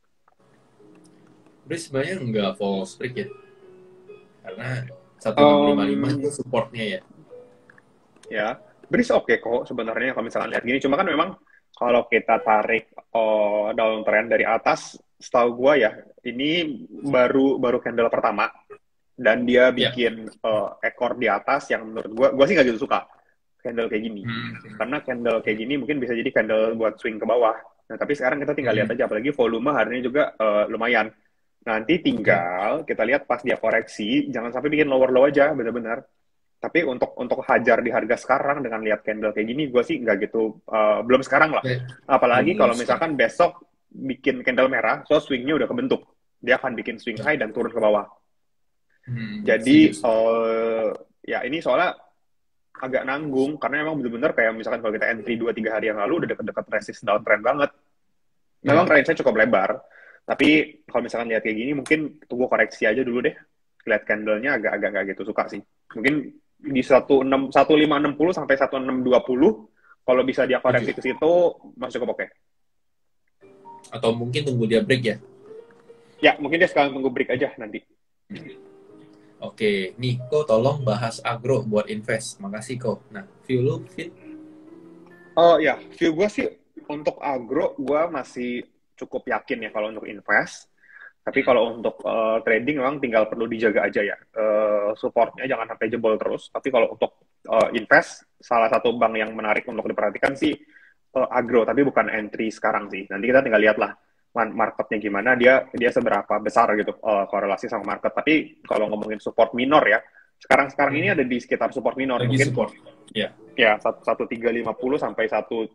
sebenarnya nggak false break ya, karena 1655 itu supportnya ya. Ya, Breeze oke kok sebenarnya kalau misalkan lihat gini. Cuma kan memang kalau kita tarik downtrend dari atas, setahu gue ya, ini baru candle pertama dan dia bikin ekor di atas yang menurut gue sih nggak gitu suka candle kayak gini. Karena candle kayak gini mungkin bisa jadi candle buat swing ke bawah. Nah, tapi sekarang kita tinggal lihat aja, apalagi volume hari ini juga lumayan. Nanti tinggal kita lihat pas dia koreksi, jangan sampai bikin lower low aja, benar-benar. Tapi untuk hajar di harga sekarang dengan lihat candle kayak gini, gue sih nggak gitu, belum sekarang lah. Apalagi kalau misalkan besok bikin candle merah, so swingnya udah kebentuk. Dia akan bikin swing high dan turun ke bawah. Jadi, ya ini soalnya agak nanggung, karena emang bener-bener kayak misalkan kalau kita entry 2-3 hari yang lalu, udah deket-deket resist downtrend banget. Memang range-nya cukup lebar, tapi kalau misalkan lihat kayak gini, mungkin tunggu koreksi aja dulu deh. Lihat candle-nya agak nggak gitu suka sih. Mungkin di 1560 sampai 1620, kalau bisa dia koreksi ke situ, masih cukup oke. Atau mungkin tunggu dia break ya? Ya, mungkin dia sekarang tunggu break aja nanti. Oke, nih, kok tolong bahas agro buat invest. Makasih kok. Nah, view lu, Vin? Oh ya, view gue sih untuk agro, gue masih cukup yakin ya kalau untuk invest. Tapi kalau untuk trading memang tinggal perlu dijaga aja ya. Supportnya jangan sampai jebol terus. Tapi kalau untuk invest, salah satu bank yang menarik untuk diperhatikan sih agro, tapi bukan entry sekarang sih. Nanti kita tinggal lihat lah marketnya gimana, dia seberapa besar gitu korelasi sama market. Tapi kalau ngomongin support minor ya, sekarang ini ada di sekitar support minor. Lagi mungkin support. Ya. Ya, 1350 sampai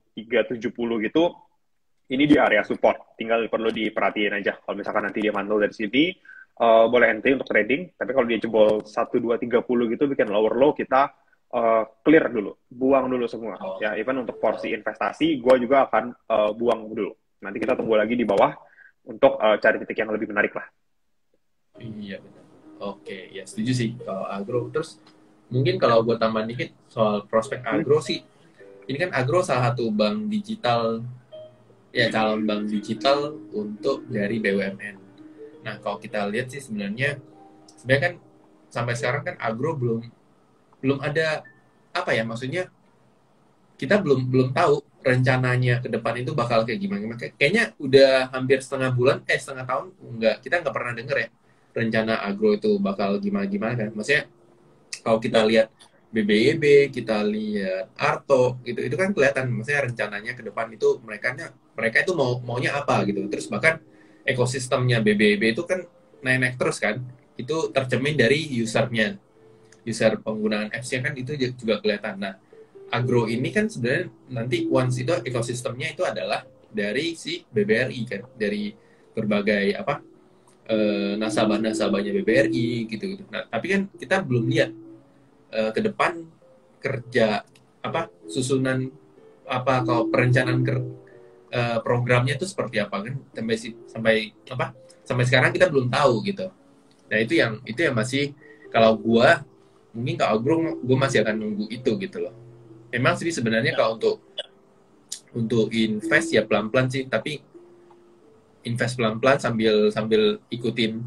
1370 gitu, ini di area support. Tinggal perlu diperhatiin aja. Kalau misalkan nanti dia mantul dari sini, boleh entry untuk trading. Tapi kalau dia jebol 1230 gitu, bikin lower low, kita clear dulu. Buang dulu semua. Ya, even untuk porsi investasi, gue juga akan buang dulu. Nanti kita tunggu lagi di bawah untuk cari titik yang lebih menarik lah. Iya, benar. Oke, ya setuju sih kalau agro. Terus mungkin kalau gue tambah dikit soal prospek agro sih, ini kan agro salah satu bank digital, ya calon bank digital untuk dari BUMN. Nah, kalau kita lihat sih sebenarnya kan sampai sekarang kan agro belum ada apa ya, maksudnya kita belum tahu rencananya ke depan itu bakal kayak gimana. Kayaknya udah hampir setengah tahun kita nggak pernah denger ya rencana agro itu bakal gimana kan. Maksudnya kalau kita lihat BBYB, kita lihat Arto gitu, itu kan kelihatan maksudnya rencananya ke depan itu mereka itu maunya apa gitu. Terus bahkan ekosistemnya BBYB itu kan naik terus kan. Itu tercermin dari user penggunaan apps-nya kan itu juga kelihatan. Nah, agro ini kan sebenarnya nanti once itu ekosistemnya itu adalah dari si BBRI kan, dari berbagai nasabah-nasabahnya BBRI gitu. Nah, tapi kan kita belum lihat ke depan kerja susunan kalau perencanaan programnya itu seperti apa kan sampai sekarang kita belum tahu gitu. Nah, itu yang masih kalau mungkin kalau agro gue masih akan nunggu itu gitu loh. Memang sih sebenarnya kalau untuk invest ya pelan-pelan sih, tapi invest pelan-pelan sambil ikutin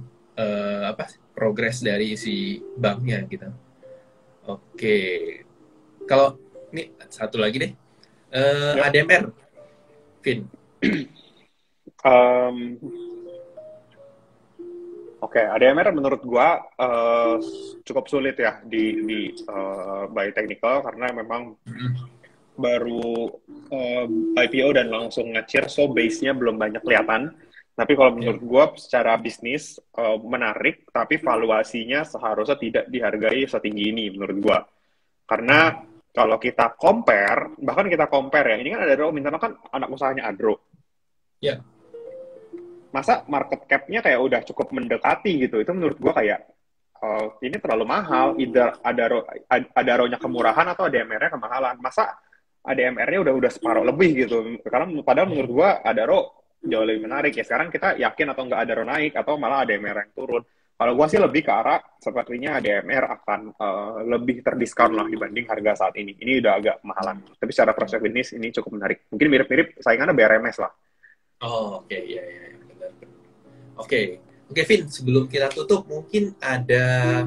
progres dari si banknya gitu. Oke. Kalau ini satu lagi deh. ADMR, Vin. Oke, ADMR menurut gua cukup sulit ya di buy technical karena memang baru IPO dan langsung nge-cheer, so base-nya belum banyak kelihatan. Tapi kalau menurut gua secara bisnis menarik, tapi valuasinya seharusnya tidak dihargai setinggi ini menurut gua. Karena kalau kita compare ya, ini kan ada misalnya kan anak usahanya Adro. Ya. masa market cap-nya kayak udah cukup mendekati gitu. Itu menurut gua kayak ini terlalu mahal, either ada ROI-nya kemurahan atau ADMR-nya kemahalan. Masa ADMR-nya udah separuh lebih gitu. Karena padahal menurut gua ada ROI jauh lebih menarik ya. Sekarang kita yakin atau nggak ada ROI naik atau malah ADMR yang turun. Kalau gua sih lebih ke arah sepertinya ADMR akan lebih terdiskon lah dibanding harga saat ini. Ini udah agak mahalan. Tapi secara prospek bisnis ini cukup menarik. Mungkin mirip-mirip saingannya BRMS lah. Oh, oke, iya, iya, iya, benar. Oke, oke, Vin, sebelum kita tutup, mungkin ada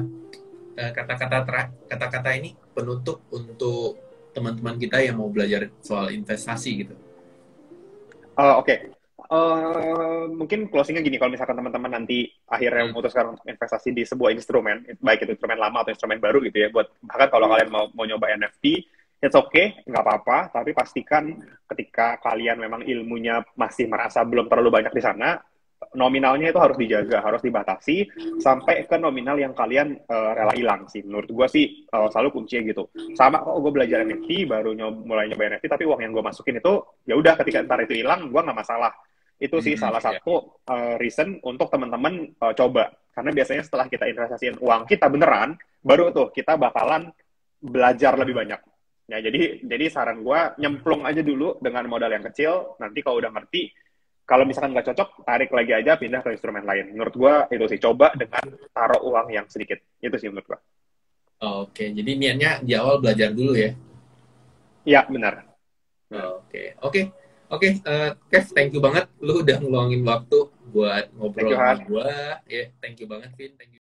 kata-kata ini penutup untuk teman-teman kita yang mau belajar soal investasi gitu. Oke. Mungkin closingnya gini, kalau misalkan teman-teman nanti akhirnya memutuskan untuk investasi di sebuah instrumen, baik itu instrumen lama atau instrumen baru gitu ya, buat bahkan kalau kalian mau nyoba NFT, it's okay, nggak apa-apa, tapi pastikan ketika kalian memang ilmunya masih merasa belum terlalu banyak di sana, nominalnya itu harus dijaga, harus dibatasi sampai ke nominal yang kalian rela hilang sih. Menurut gue sih selalu kuncinya gitu. Sama kok gue belajar NFT, baru mulai nyoba NFT, tapi uang yang gue masukin itu ya udah ketika ntar itu hilang, gue nggak masalah. Itu sih salah Iya. satu reason untuk teman-teman coba. Karena biasanya setelah kita investasiin uang kita beneran, baru tuh kita bakalan belajar lebih banyak. Ya, jadi saran gue nyemplung aja dulu dengan modal yang kecil. Nanti kalau udah ngerti, kalau misalkan nggak cocok, tarik lagi aja, pindah ke instrumen lain. Menurut gue itu sih, coba dengan taruh uang yang sedikit. Itu sih menurut gue. Oke, jadi niatnya di awal belajar dulu ya. Iya, benar. Benar. Oke, oke, oke. Kev, thank you banget. Lu udah ngeluangin waktu buat Thank ngobrol you, sama Han. gua. Ya, thank you banget, Vin. Thank you.